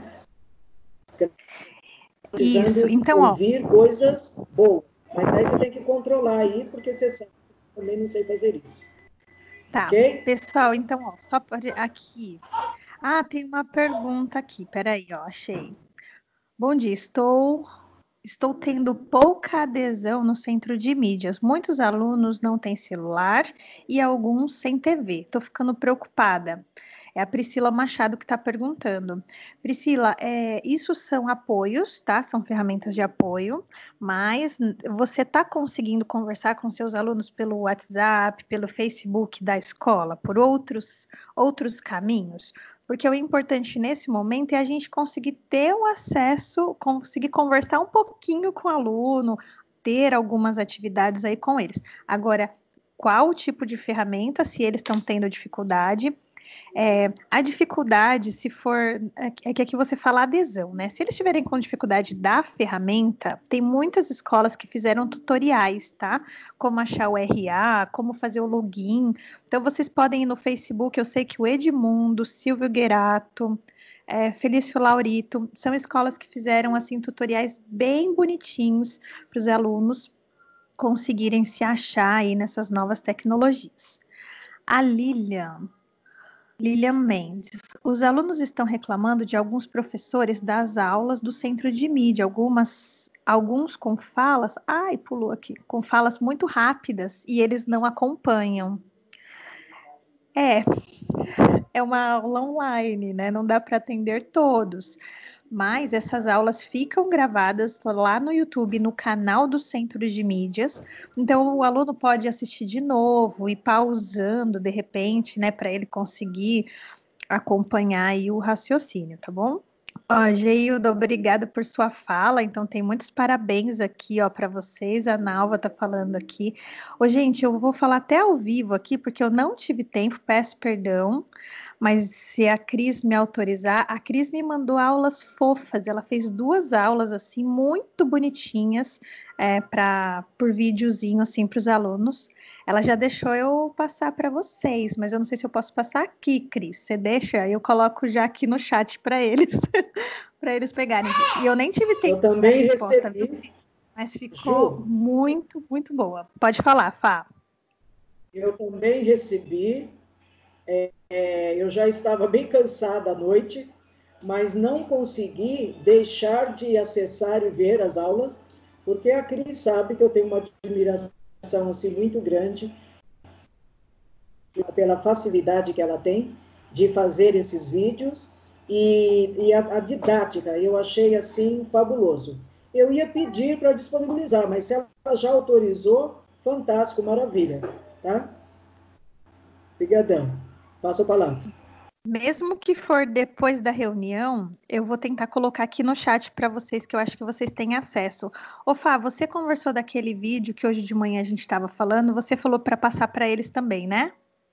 Isso, então, ouvir coisas boas, mas aí você tem que controlar aí, porque você sabe que eu também não sei fazer isso. Tá, okay? Pessoal, então, só pode aqui. Tem uma pergunta aqui, peraí, achei. Bom dia, estou tendo pouca adesão no centro de mídias. Muitos alunos não têm celular e alguns sem TV. Estou ficando preocupada. É a Priscila Machado que está perguntando. Priscila, isso são apoios, tá? São ferramentas de apoio, mas você está conseguindo conversar com seus alunos pelo WhatsApp, pelo Facebook da escola, por outros caminhos? Porque o importante nesse momento é a gente conseguir ter um acesso, conseguir conversar um pouquinho com o aluno, ter algumas atividades aí com eles. Agora, qual o tipo de ferramenta, se eles estão tendo dificuldade? A dificuldade, se for, é que aqui você fala adesão, né? Se eles estiverem com dificuldade da ferramenta, tem muitas escolas que fizeram tutoriais, tá? Como achar o RA, como fazer o login. Então, vocês podem ir no Facebook, eu sei que o Edmundo, Silvio Guerato, Felício Laurito, são escolas que fizeram, assim, tutoriais bem bonitinhos para os alunos conseguirem se achar aí nessas novas tecnologias. A Lilian Mendes. Os alunos estão reclamando de alguns professores das aulas do centro de mídia, alguns com falas, pulou aqui, com falas muito rápidas e eles não acompanham. É uma aula online, né? Não dá para atender todos. Mas essas aulas ficam gravadas lá no YouTube, no canal do Centro de Mídias. Então, o aluno pode assistir de novo e pausando, de repente, né, para ele conseguir acompanhar aí o raciocínio, tá bom? Geilda, obrigada por sua fala. Então, tem muitos parabéns aqui, para vocês. A Nalva tá falando aqui. Gente, eu vou falar até ao vivo aqui, porque eu não tive tempo, peço perdão. Mas se a Cris me autorizar, a Cris me mandou aulas fofas. Ela fez 2 aulas, assim, muito bonitinhas, por videozinho, assim, para os alunos. Ela já deixou eu passar para vocês, mas eu não sei se eu posso passar aqui, Cris. Você deixa? Eu coloco já aqui no chat para eles, para eles pegarem. E eu nem tive tempo para dar resposta, recebi, mas ficou muito, muito boa. Pode falar, Fá. Eu também recebi. Eu já estava bem cansada à noite, mas não consegui deixar de acessar e ver as aulas, porque a Cris sabe que eu tenho uma admiração assim, muito grande pela facilidade que ela tem de fazer esses vídeos e a didática, eu achei assim fabuloso. Eu ia pedir para disponibilizar, mas se ela já autorizou, fantástico, maravilha, tá? Obrigadão. Passa a palavra. Mesmo que for depois da reunião, eu vou tentar colocar aqui no chat para vocês, que eu acho que vocês têm acesso. Ô, Fá, você conversou daquele vídeo que hoje de manhã a gente estava falando, você falou para passar para eles também, né?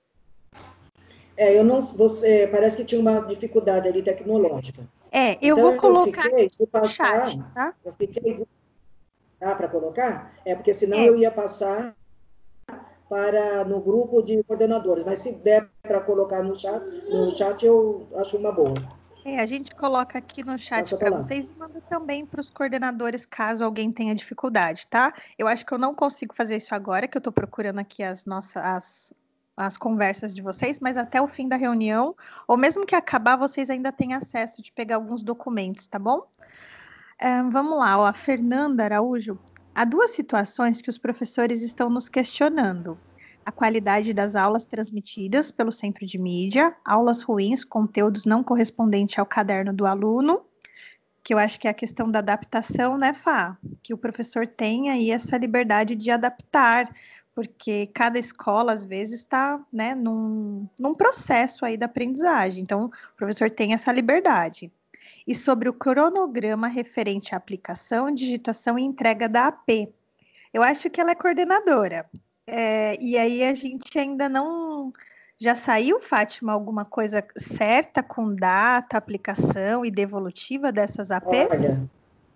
Eu não, você parece que tinha uma dificuldade ali tecnológica. Eu vou colocar eu fiquei, no chat, tá? Eu fiquei, para colocar? Porque senão É. eu ia passar no grupo de coordenadores, mas se der para colocar no chat eu acho uma boa. A gente coloca aqui no chat para vocês e manda também para os coordenadores, caso alguém tenha dificuldade, tá? Eu acho que eu não consigo fazer isso agora, que eu estou procurando aqui as conversas de vocês, mas até o fim da reunião, ou mesmo que acabar, vocês ainda têm acesso de pegar alguns documentos, tá bom? Vamos lá, ó, a Fernanda Araújo. Há duas situações que os professores estão nos questionando. A qualidade das aulas transmitidas pelo centro de mídia, aulas ruins, conteúdos não correspondentes ao caderno do aluno, que eu acho que é a questão da adaptação, né, Fá? Que o professor tem aí essa liberdade de adaptar, porque cada escola, às vezes, está, né, num processo aí da aprendizagem. Então, o professor tem essa liberdade. E sobre o cronograma referente à aplicação, digitação e entrega da AP. Eu acho que ela é coordenadora. E aí a gente ainda não... Já saiu, Fátima, alguma coisa certa com data, aplicação e devolutiva dessas APs? Olha,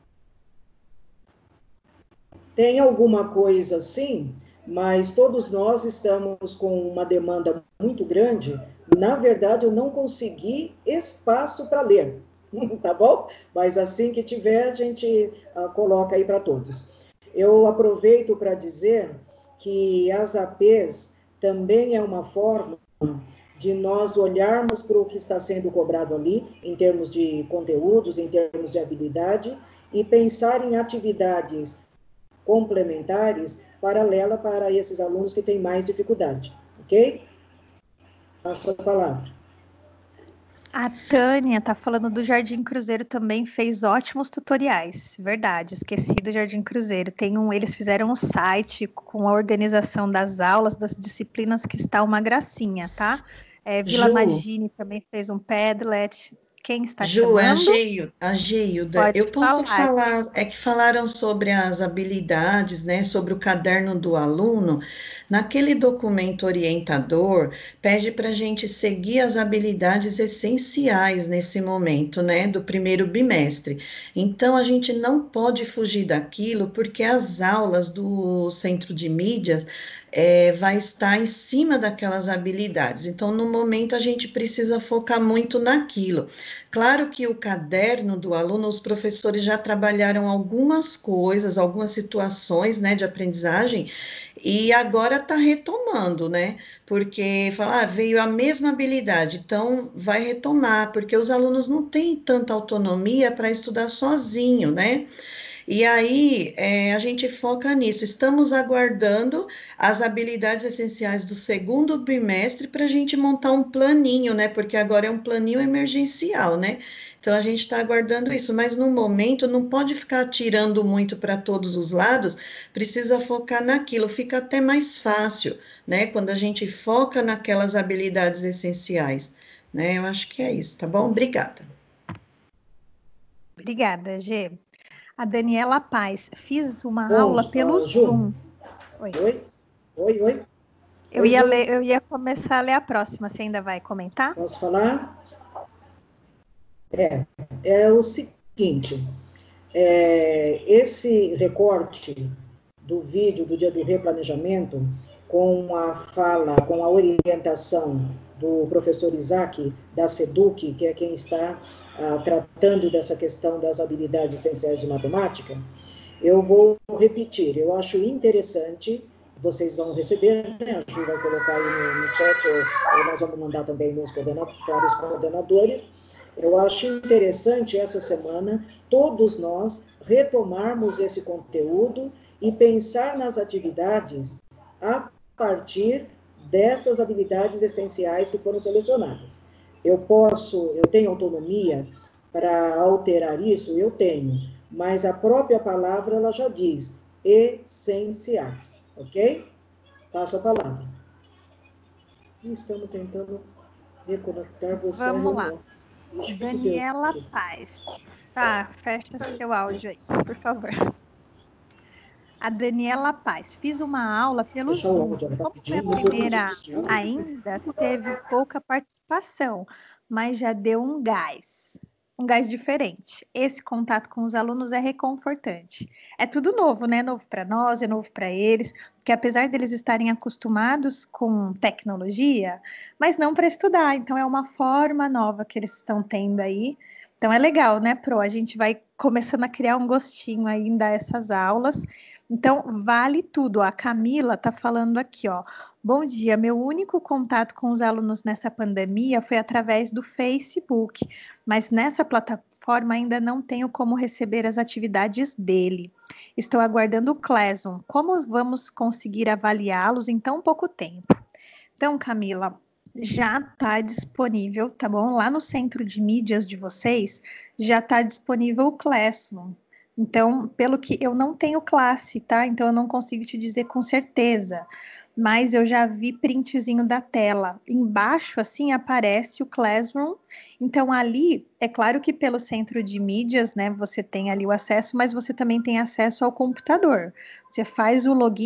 tem alguma coisa sim, mas todos nós estamos com uma demanda muito grande. Na verdade, eu não consegui espaço para ler, tá bom? Mas assim que tiver, a gente coloca aí para todos. Eu aproveito para dizer que as APs também é uma forma de nós olharmos para o que está sendo cobrado ali, em termos de conteúdos, em termos de habilidade, e pensar em atividades complementares, paralela para esses alunos que têm mais dificuldade, ok? Passo a palavra. A Tânia está falando do Jardim Cruzeiro também, fez ótimos tutoriais, verdade, esqueci do Jardim Cruzeiro. Eles fizeram um site com a organização das aulas, das disciplinas, que está uma gracinha, tá? Vila Magine também fez um Padlet. Quem está chamando? A Geilda. Pode Eu posso falar. falar, que falaram sobre as habilidades, né, sobre o caderno do aluno. Naquele documento orientador, pede para a gente seguir as habilidades essenciais nesse momento, né, do primeiro bimestre. Então, a gente não pode fugir daquilo, porque as aulas do Centro de Mídias vai estar em cima daquelas habilidades. Então, no momento, a gente precisa focar muito naquilo. Claro que o caderno do aluno, os professores já trabalharam algumas coisas, algumas situações, né, de aprendizagem, e agora está retomando, né? Porque veio a mesma habilidade, então vai retomar, porque os alunos não têm tanta autonomia para estudar sozinho, né? E aí a gente foca nisso. Estamos aguardando as habilidades essenciais do segundo bimestre para a gente montar um planinho, né? Porque agora é um planinho emergencial, né? Então a gente está aguardando isso, mas no momento não pode ficar tirando muito para todos os lados, precisa focar naquilo, fica até mais fácil, né? Quando a gente foca naquelas habilidades essenciais, né? Eu acho que é isso, tá bom? Obrigada. Obrigada, Gê. A Daniela Paz, fiz uma aula pelo Zoom. Oi. Eu ia começar a ler a próxima, você ainda vai comentar? Posso falar? É o seguinte, esse recorte do vídeo do dia do replanejamento, com a fala, com a orientação do professor Isaac, da SEDUC, que é quem está tratando dessa questão das habilidades essenciais de matemática, eu vou repetir. Eu acho interessante, vocês vão receber, né? A Ju vai colocar aí no chat, ou nós vamos mandar também para os coordenadores. Eu acho interessante essa semana todos nós retomarmos esse conteúdo e pensar nas atividades a partir dessas habilidades essenciais que foram selecionadas. Eu tenho autonomia para alterar isso? Eu tenho, mas a própria palavra ela já diz essenciais, ok? Passo a palavra. Estamos tentando Reconectar você à Vamos lá. reunião. Acho que Daniela deu. Paz. Tá, fecha seu áudio aí, por favor. A Daniela Paz. Fiz uma aula pelo Deixar o Zoom. áudio Como foi a rapidinho. primeira ainda, teve pouca participação, mas já deu um gás. Um gás diferente. Esse contato com os alunos é reconfortante. É tudo novo, né? Novo para nós, é novo para eles, porque apesar deles estarem acostumados com tecnologia, mas não para estudar. Então é uma forma nova que eles estão tendo aí. Então é legal, né, Pro? A gente vai começando a criar um gostinho ainda a essas aulas. Então, vale tudo. A Camila está falando aqui, ó. Bom dia, meu único contato com os alunos nessa pandemia foi através do Facebook, mas nessa plataforma ainda não tenho como receber as atividades dele. Estou aguardando o Classroom. Como vamos conseguir avaliá-los em tão pouco tempo? Então, Camila, já está disponível, tá bom? Lá no centro de mídias de vocês, já está disponível o Classroom. Então, pelo que eu não tenho classe, tá? Então, eu não consigo te dizer com certeza. Mas eu já vi printzinho da tela. Embaixo, assim, aparece o Classroom. Então, ali, é claro que pelo centro de mídias, né? Você tem ali o acesso, mas você também tem acesso ao computador. Você faz o login.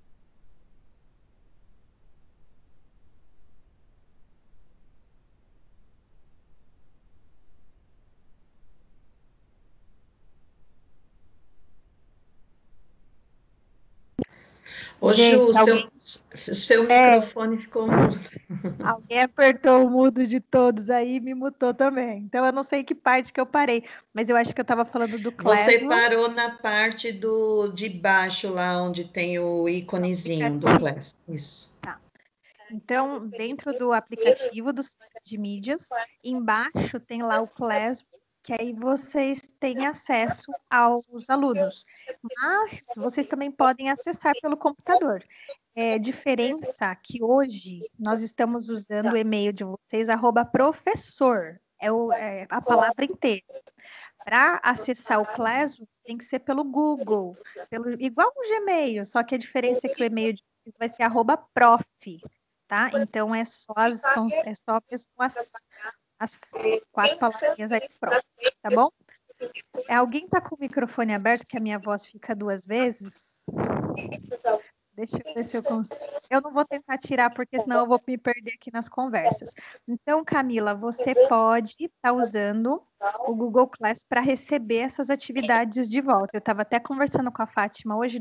Ô, Ju, Gente, alguém seu microfone ficou mudo. Alguém apertou o mudo de todos aí e me mutou também. Então, eu não sei que parte que eu parei, mas eu acho que eu estava falando do Você Classroom. parou na parte de baixo, lá onde tem o íconezinho do Class. Isso. Tá. Então, dentro do aplicativo do centro de mídias, embaixo tem lá o Classroom, que aí vocês têm acesso aos alunos. Mas vocês também podem acessar pelo computador. Diferença que hoje nós estamos usando o e-mail de vocês, @professor, é a palavra inteira. Para acessar o Classroom, tem que ser pelo Google, igual o Gmail, só que a diferença é que o e-mail de vocês vai ser @prof, tá? Então é só mesmo as 4 palavrinhas aí, prof, tá bom? Alguém tá com o microfone aberto que a minha voz fica 2 vezes? Deixa eu ver se eu consigo. Eu não vou tentar tirar, porque senão eu vou me perder aqui nas conversas. Então, Camila, você pode estar usando o Google Class para receber essas atividades de volta. Eu estava até conversando com a Fátima hoje.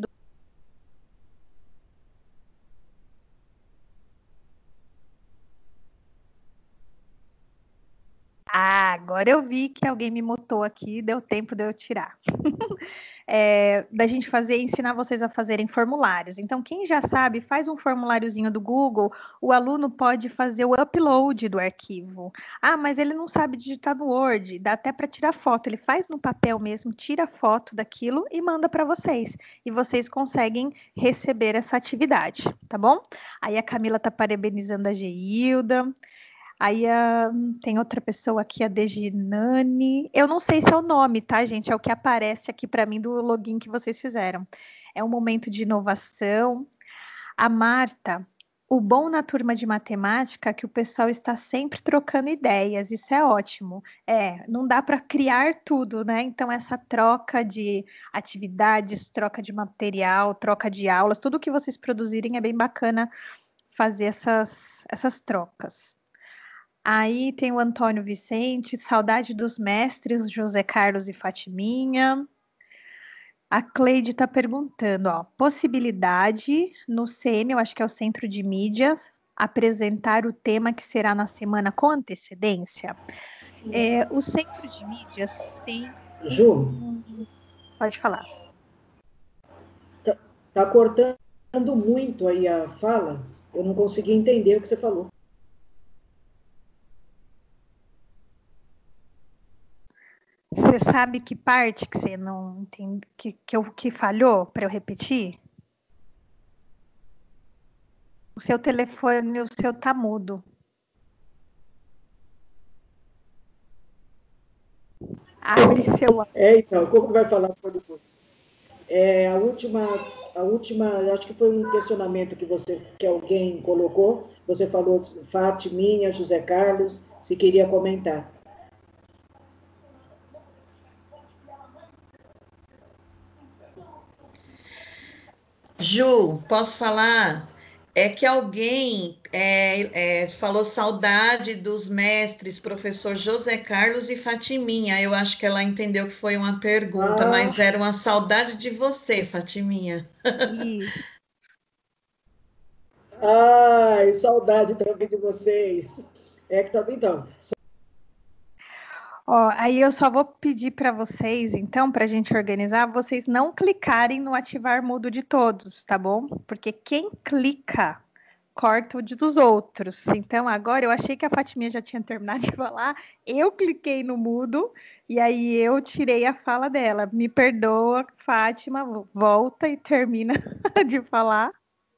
Agora eu vi que alguém me mutou aqui, deu tempo de eu tirar. Da gente ensinar vocês a fazerem formulários. Então, quem já sabe, faz um formuláriozinho do Google, o aluno pode fazer o upload do arquivo. Ah, mas ele não sabe digitar no Word, dá até para tirar foto, ele faz no papel mesmo, tira foto daquilo e manda para vocês. E vocês conseguem receber essa atividade, tá bom? Aí a Camila está parabenizando a Geilda. Aí tem outra pessoa aqui, a Deginani. Eu não sei se é o nome, tá, gente? É o que aparece aqui para mim do login que vocês fizeram. É um momento de inovação. A Marta, o bom na turma de matemática é que o pessoal está sempre trocando ideias. Isso é ótimo. Não dá para criar tudo, né? Então, essa troca de atividades, troca de material, troca de aulas, tudo que vocês produzirem é bem bacana fazer essas trocas. Aí tem o Antônio Vicente, saudade dos mestres José Carlos e Fatiminha. A Cleide está perguntando, ó, possibilidade no CM, eu acho que é o Centro de Mídias, apresentar o tema que será na semana com antecedência. O Centro de Mídias tem... Ju, Pode falar. tá cortando muito aí a fala. Eu não consegui entender o que você falou. Você sabe que parte que você não entende, que falhou para eu repetir? O seu telefone, o seu tá mudo. Abre seu... Então, como que vai falar por depois? A última, acho que foi um questionamento que alguém colocou. Você falou Fatiminha, José Carlos, se queria comentar. Ju, posso falar? É que alguém falou saudade dos mestres, professor José Carlos e Fatiminha. Eu acho que ela entendeu que foi uma pergunta, Ah, mas era uma saudade de você, Fatiminha. Isso. ai, saudade também de vocês. É que tá, então, Ó, aí eu só vou pedir para vocês, então, para a gente organizar, vocês não clicarem no ativar mudo de todos, tá bom? Porque quem clica corta o dos outros. Então, agora eu achei que a Fatiminha já tinha terminado de falar, eu cliquei no mudo e aí eu tirei a fala dela. Me perdoa, Fátima, volta e termina de falar.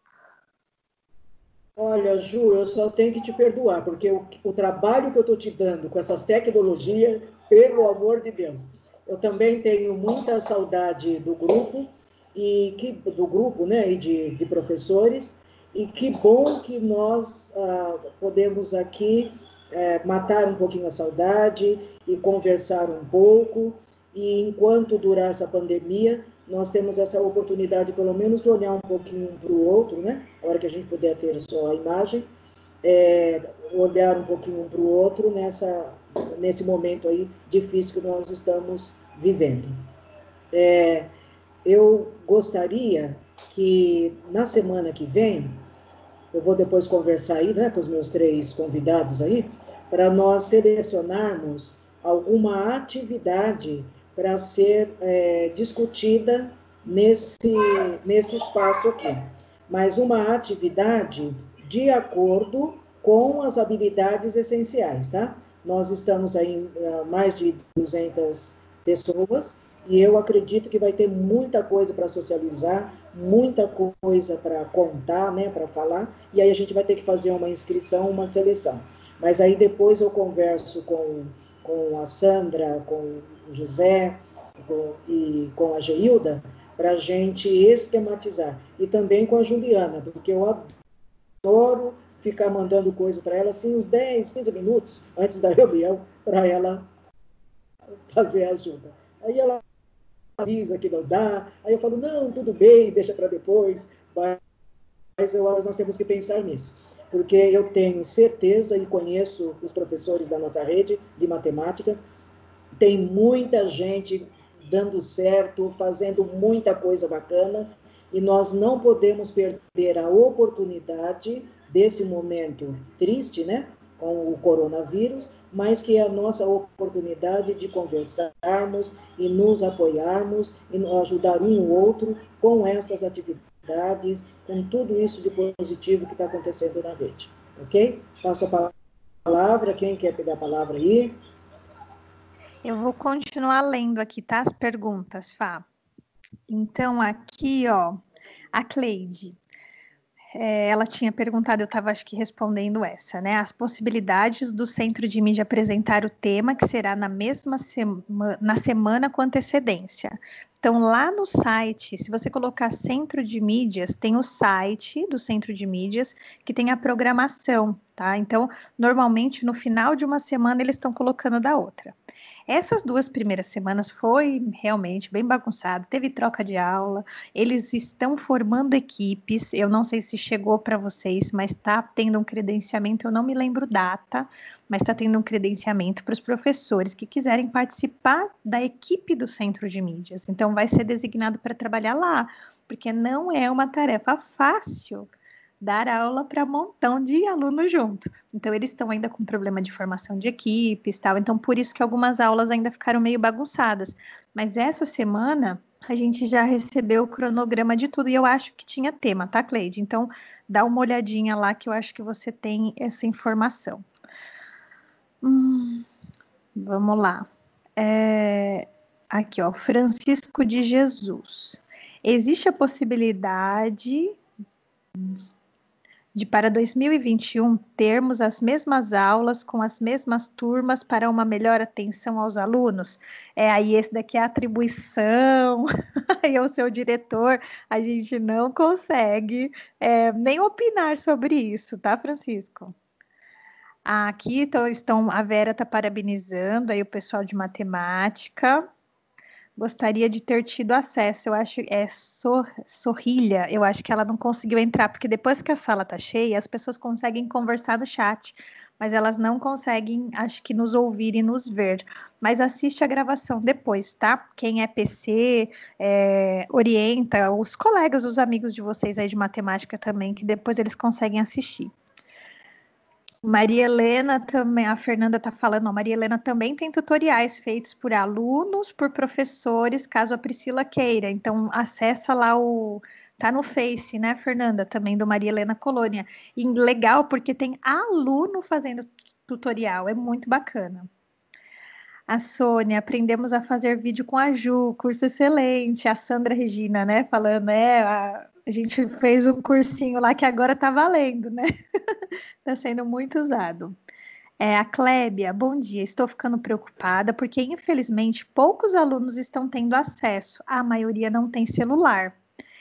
olha, Ju, eu só tenho que te perdoar, porque o trabalho que eu estou te dando com essas tecnologias, pelo amor de Deus, eu também tenho muita saudade do grupo, do grupo, né, e de professores, e que bom que nós podemos aqui matar um pouquinho a saudade e conversar um pouco, e enquanto durar essa pandemia, nós temos essa oportunidade, pelo menos, de olhar um pouquinho um para o outro, né? A hora que a gente puder ter só a imagem, olhar um pouquinho um para o outro nesse momento aí difícil que nós estamos vivendo. Eu gostaria que na semana que vem, eu vou depois conversar aí, né, com os meus 3 convidados aí, para nós selecionarmos alguma atividade para ser discutida nesse espaço aqui. Mas uma atividade de acordo com as habilidades essenciais, tá? Nós estamos aí em mais de 200 pessoas e eu acredito que vai ter muita coisa para socializar, muita coisa para contar, né, para falar, e aí a gente vai ter que fazer uma inscrição, uma seleção. Mas aí depois eu converso com a Sandra, com o José e com a Geilda, para a gente esquematizar. E também com a Juliana, porque eu adoro ficar mandando coisa para ela, assim, uns 10, 15 minutos antes da reunião, para ela fazer a ajuda. Aí ela avisa que não dá, aí eu falo, não, tudo bem, deixa para depois, mas nós temos que pensar nisso, porque eu tenho certeza e conheço os professores da nossa rede de matemática, tem muita gente dando certo, fazendo muita coisa bacana, e nós não podemos perder a oportunidade desse momento triste, né, com o coronavírus, mas que é a nossa oportunidade de conversarmos e nos apoiarmos e ajudar um ou outro com essas atividades, com tudo isso de positivo que está acontecendo na rede, ok? Passo a palavra, quem quer pegar a palavra aí? Eu vou continuar lendo aqui, tá? As perguntas, Fá. Então, aqui, ó, a Cleide. Ela tinha perguntado, eu estava acho que respondendo essa, né? As possibilidades do Centro de Mídia apresentar o tema, que será na mesma na semana com antecedência. Então, lá no site, se você colocar Centro de Mídias, tem o site do Centro de Mídias, que tem a programação, tá? Então, normalmente, no final de uma semana, eles estão colocando da outra. Essas 2 primeiras semanas foi realmente bem bagunçado, teve troca de aula, eles estão formando equipes, eu não sei se chegou para vocês, mas está tendo um credenciamento, eu não me lembro data, mas está tendo um credenciamento para os professores que quiserem participar da equipe do Centro de Mídias. Então, vai ser designado para trabalhar lá, porque não é uma tarefa fácil dar aula para um montão de alunos junto. Então, eles estão ainda com problema de formação de equipes, tal. Então, por isso que algumas aulas ainda ficaram meio bagunçadas. Mas essa semana a gente já recebeu o cronograma de tudo e eu acho que tinha tema, tá, Cleide? Então, dá uma olhadinha lá que eu acho que você tem essa informação. Vamos lá. Aqui, ó, Francisco de Jesus. Existe a possibilidade de para 2021 termos as mesmas aulas com as mesmas turmas para uma melhor atenção aos alunos? Aí esse daqui é a atribuição, aí é o seu diretor, a gente não consegue nem opinar sobre isso, tá, Francisco? Aqui a Vera está parabenizando aí o pessoal de matemática. Gostaria de ter tido acesso, eu acho, Sorrilha, eu acho que ela não conseguiu entrar, porque depois que a sala tá cheia, as pessoas conseguem conversar no chat, mas elas não conseguem, acho que nos ouvir e nos ver. Mas assiste a gravação depois, tá? Quem é PC, orienta os colegas, os amigos de vocês aí de matemática também, que depois eles conseguem assistir. Maria Helena também, a Fernanda está falando, Maria Helena também tem tutoriais feitos por alunos, por professores, caso a Priscila queira. Então, acessa lá tá no Face, né, Fernanda, também do Maria Helena Colônia. E legal, porque tem aluno fazendo tutorial, é muito bacana. A Sônia, aprendemos a fazer vídeo com a Ju, curso excelente. A Sandra Regina, né, falando, a gente fez um cursinho lá que agora tá valendo, né? Está sendo muito usado. A Clébia, bom dia. Estou ficando preocupada porque, infelizmente, poucos alunos estão tendo acesso. A maioria não tem celular.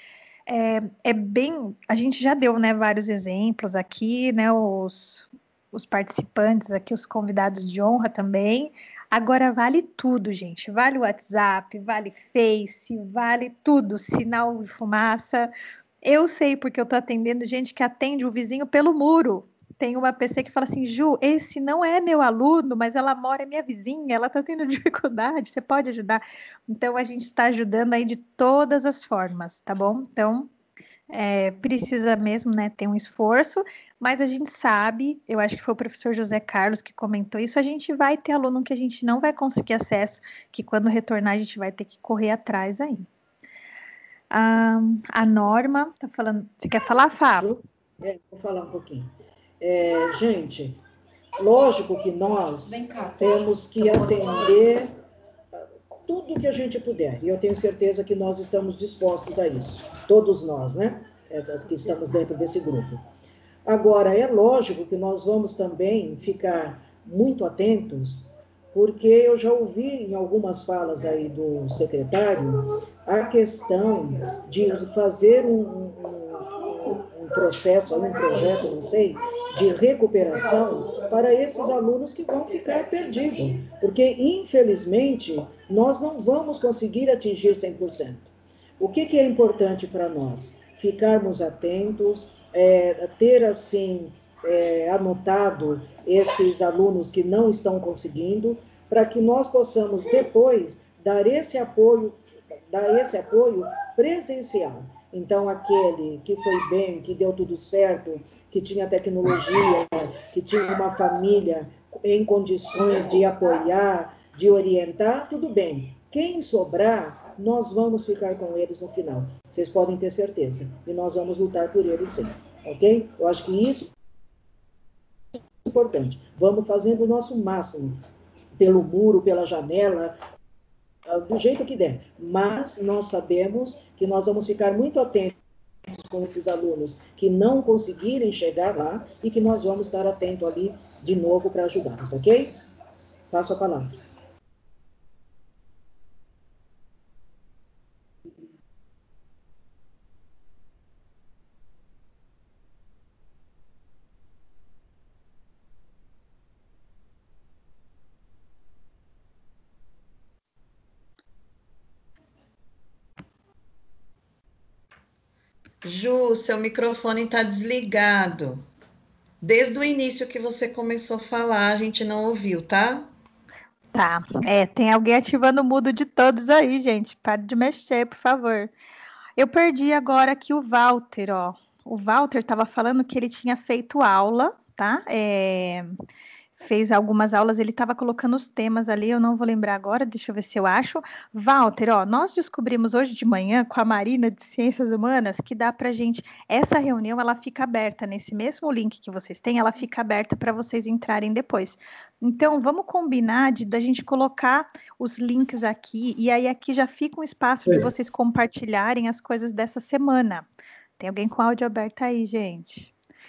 A gente já deu, né, vários exemplos aqui, né, os participantes aqui, os convidados de honra também. Agora vale tudo, gente. Vale o WhatsApp, vale Face, vale tudo. Sinal de fumaça. Eu sei porque eu estou atendendo gente que atende o vizinho pelo muro. Tem uma PC que fala assim, Ju, esse não é meu aluno, mas ela mora, é minha vizinha, ela está tendo dificuldade, você pode ajudar? Então, a gente está ajudando aí de todas as formas, tá bom? Então, precisa mesmo, né, ter um esforço, mas a gente sabe, eu acho que foi o professor José Carlos que comentou isso, a gente vai ter aluno que a gente não vai conseguir acesso, que quando retornar a gente vai ter que correr atrás aí. A Norma está falando, você quer falar, Fábio? Vou falar um pouquinho. Gente, lógico que nós temos que atender tudo que a gente puder, e eu tenho certeza que nós estamos dispostos a isso, todos nós, né, que estamos dentro desse grupo. Agora, é lógico que nós vamos também ficar muito atentos, porque eu já ouvi em algumas falas aí do secretário a questão de fazer um processo, um projeto, não sei, de recuperação para esses alunos que vão ficar perdidos. Porque, infelizmente, nós não vamos conseguir atingir 100%. O que é importante para nós? Ficarmos atentos, ter, assim, anotado esses alunos que não estão conseguindo, para que nós possamos, depois, dar esse apoio presencial. Então, aquele que foi bem, que deu tudo certo, que tinha tecnologia, que tinha uma família em condições de apoiar, de orientar, tudo bem. Quem sobrar, nós vamos ficar com eles no final. Vocês podem ter certeza. E nós vamos lutar por eles sim. Ok? Eu acho que isso é importante. Vamos fazendo o nosso máximo. Pelo muro, pela janela, do jeito que der, mas nós sabemos que nós vamos ficar muito atentos com esses alunos que não conseguirem chegar lá e que nós vamos estar atentos ali de novo para ajudá-los, ok? Passo a palavra. Ju, seu microfone está desligado. Desde o início que você começou a falar, a gente não ouviu, tá? Tá, tem alguém ativando o mudo de todos aí, gente. Pare de mexer, por favor. Eu perdi agora aqui o Walter, ó. O Walter estava falando que ele tinha feito aula, tá? Fez algumas aulas, ele estava colocando os temas ali, eu não vou lembrar agora, deixa eu ver se eu acho. Walter, ó, nós descobrimos hoje de manhã com a Marina de Ciências Humanas que dá para gente, essa reunião ela fica aberta, nesse mesmo link que vocês têm, ela fica aberta para vocês entrarem depois. Então, vamos combinar da gente colocar os links aqui, e aí aqui já fica um espaço de vocês compartilharem as coisas dessa semana. Tem alguém com áudio aberto aí, gente?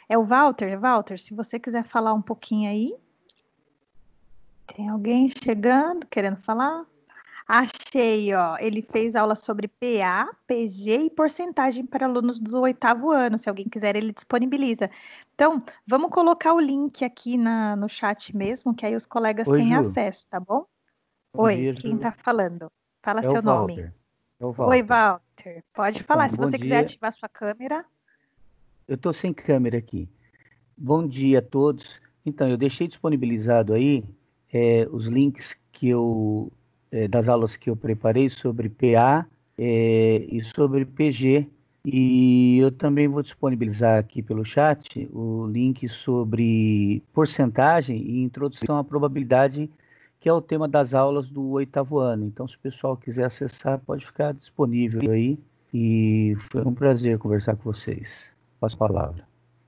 É o Walter? Walter, se você quiser falar um pouquinho aí. Tem alguém chegando, querendo falar? Achei, ó. Ele fez aula sobre PA, PG e porcentagem para alunos do 8º ano. Se alguém quiser, ele disponibiliza. Então, vamos colocar o link aqui no chat mesmo, que aí os colegas Oi, têm Ju. acesso, tá bom? Bom Oi, dia, quem Ju. tá falando? Fala É o seu nome. Walter. É o Oi, Walter. Walter. Pode falar. Então, Se bom você quiser dia. ativar sua câmera. Eu estou sem câmera aqui. Bom dia a todos. Então, eu deixei disponibilizado aí os links das aulas que eu preparei sobre PA e sobre PG. E eu também vou disponibilizar aqui pelo chat o link sobre porcentagem e introdução à probabilidade, que é o tema das aulas do 8º ano. Então, se o pessoal quiser acessar, pode ficar disponível aí. E foi um prazer conversar com vocês. Passo a palavra.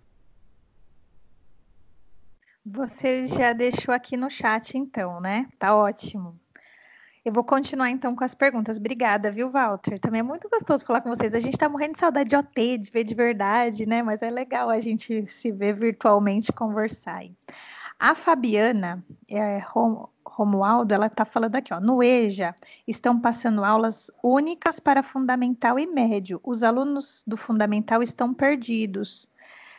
Você já deixou aqui no chat, então, né? Tá ótimo. Eu vou continuar, então, com as perguntas. Obrigada, viu, Walter? Também é muito gostoso falar com vocês. A gente tá morrendo de saudade de OT, de ver de verdade, né? Mas é legal a gente se ver virtualmente e conversar. A Fabiana Romualdo, ela tá falando aqui, ó. No EJA, estão passando aulas únicas para fundamental e médio. Os alunos do fundamental estão perdidos.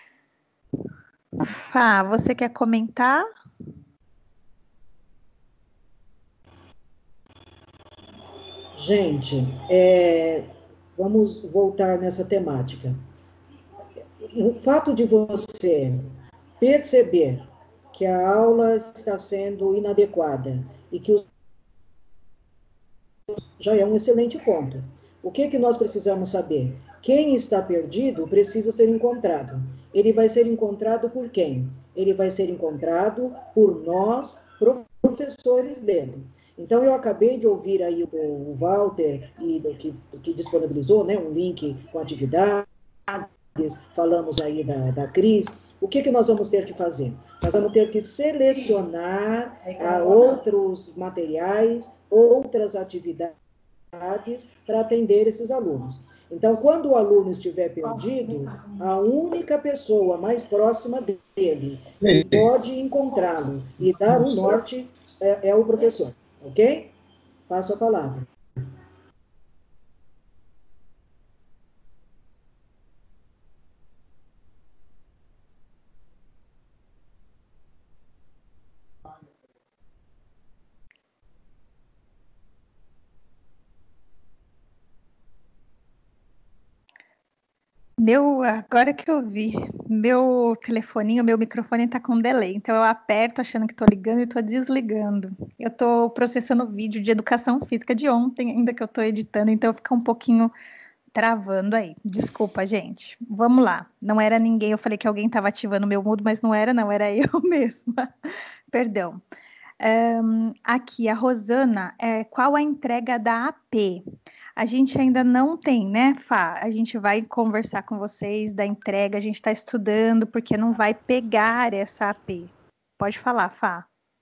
Fá, você quer comentar? Gente, vamos voltar nessa temática. O fato de você perceber que a aula está sendo inadequada e que já é um excelente ponto. O que nós precisamos saber? Quem está perdido precisa ser encontrado. Ele vai ser encontrado por quem? Ele vai ser encontrado por nós, professores dele. Então, eu acabei de ouvir aí o Walter, que disponibilizou, né, um link com atividades, falamos aí da Cris. O que nós vamos ter que fazer? Nós vamos ter que selecionar outros materiais, outras atividades para atender esses alunos. Então, quando o aluno estiver perdido, a única pessoa mais próxima dele que pode encontrá-lo e dar um norte é o professor, ok? Passo a palavra. Agora que eu vi, meu telefoninho, meu microfone está com delay, então eu aperto achando que estou ligando e estou desligando. Eu estou processando vídeo de educação física de ontem, ainda que eu estou editando, então fica um pouquinho travando aí. Desculpa, gente. Vamos lá. Não era ninguém, eu falei que alguém estava ativando o meu mudo, mas não, era eu mesma. Perdão. Aqui, a Rosana, qual a entrega da AP? A gente ainda não tem, né, Fá? A gente vai conversar com vocês da entrega, a gente está estudando, porque não vai pegar essa AP. Pode falar, Fá.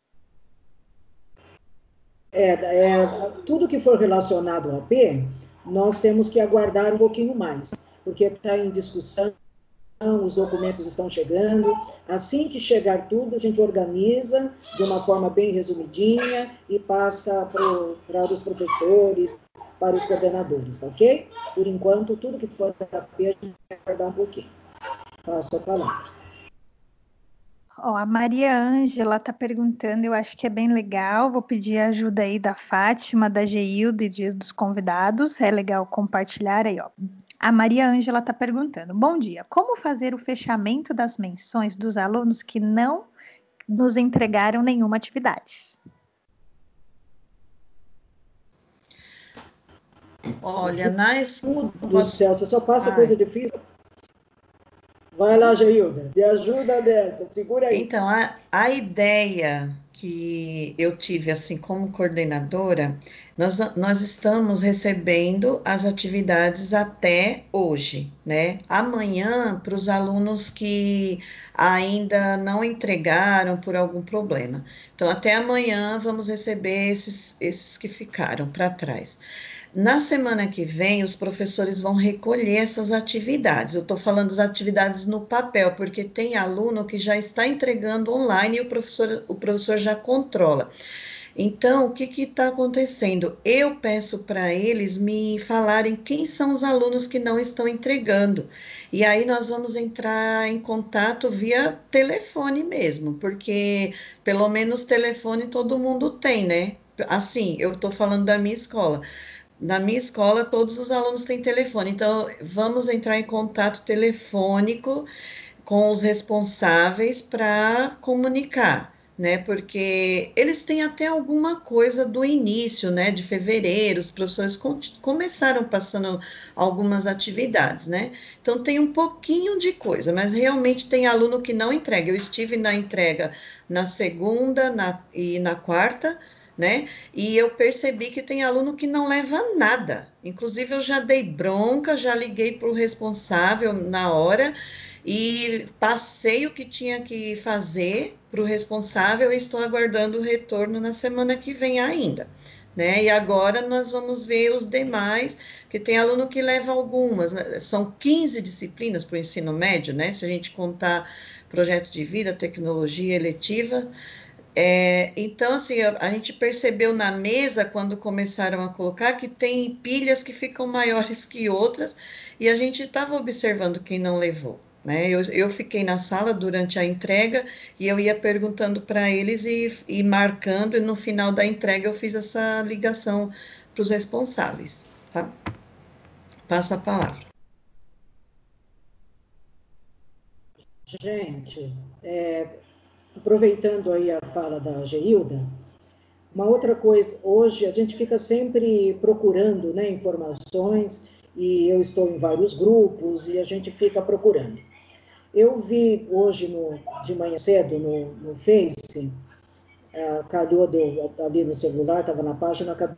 Tudo que for relacionado ao AP, nós temos que aguardar um pouquinho mais, porque está em discussão, os documentos estão chegando. Assim que chegar tudo, a gente organiza de uma forma bem resumidinha e passa para os professores, para os coordenadores, ok? Por enquanto, tudo que for da AP, a gente vai aguardar um pouquinho. Passo a palavra. A Maria Ângela está perguntando, eu acho que é bem legal, vou pedir a ajuda aí da Fátima, da Geilda e dos convidados, é legal compartilhar aí, ó. A Maria Ângela está perguntando, bom dia, como fazer o fechamento das menções dos alunos que não nos entregaram nenhuma atividade? Olha, do céu, você só passa coisa difícil. Vai lá, Geilda, me ajuda nessa, segura aí. Então, a ideia que eu tive, assim, como coordenadora, nós estamos recebendo as atividades até hoje, né? Amanhã, para os alunos que ainda não entregaram por algum problema. Então, até amanhã vamos receber esses que ficaram para trás. Na semana que vem, os professores vão recolher essas atividades. Eu estou falando das atividades no papel, porque tem aluno que já está entregando online e o professor já controla. Então, o que está acontecendo? Eu peço para eles me falarem quem são os alunos que não estão entregando. E aí nós vamos entrar em contato via telefone mesmo, porque pelo menos telefone todo mundo tem, né? Assim, eu estou falando da minha escola. Na minha escola, todos os alunos têm telefone, então vamos entrar em contato telefônico com os responsáveis para comunicar, né? Porque eles têm até alguma coisa do início, né? De fevereiro, os professores começaram passando algumas atividades, né? Então tem um pouquinho de coisa, mas realmente tem aluno que não entrega. Eu estive na entrega na segunda e na quarta, né? E eu percebi que tem aluno que não leva nada. Inclusive, eu já dei bronca, já liguei para o responsável na hora e passei o que tinha que fazer para o responsável e estou aguardando o retorno na semana que vem ainda. Né? E agora nós vamos ver os demais, que tem aluno que leva algumas, né? São 15 disciplinas para o ensino médio, né? Se a gente contar projeto de vida, tecnologia, eletiva. Então, assim, a gente percebeu na mesa, quando começaram a colocar, que tem pilhas que ficam maiores que outras, e a gente estava observando quem não levou, né? Eu fiquei na sala durante a entrega, e eu ia perguntando para eles e marcando, e no final da entrega eu fiz essa ligação para os responsáveis, tá? Passa a palavra. Gente, aproveitando aí a fala da Geilda, uma outra coisa, hoje a gente fica sempre procurando, né, informações, e eu estou em vários grupos e a gente fica procurando. Eu vi hoje de manhã cedo no Face, calhou ali no celular, estava na página, acabei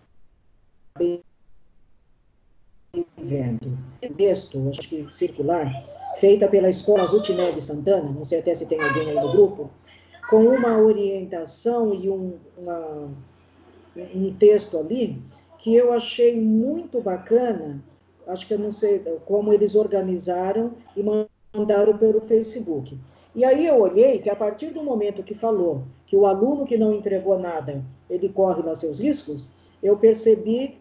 vendo. Texto, acho que circular, feita pela Escola Ruth Neves Santana, não sei até se tem alguém aí no grupo, com uma orientação e um texto ali que eu achei muito bacana, acho que eu não sei como eles organizaram e mandaram pelo Facebook. E aí eu olhei que a partir do momento que falou que o aluno que não entregou nada, ele corre lá seus riscos, eu percebi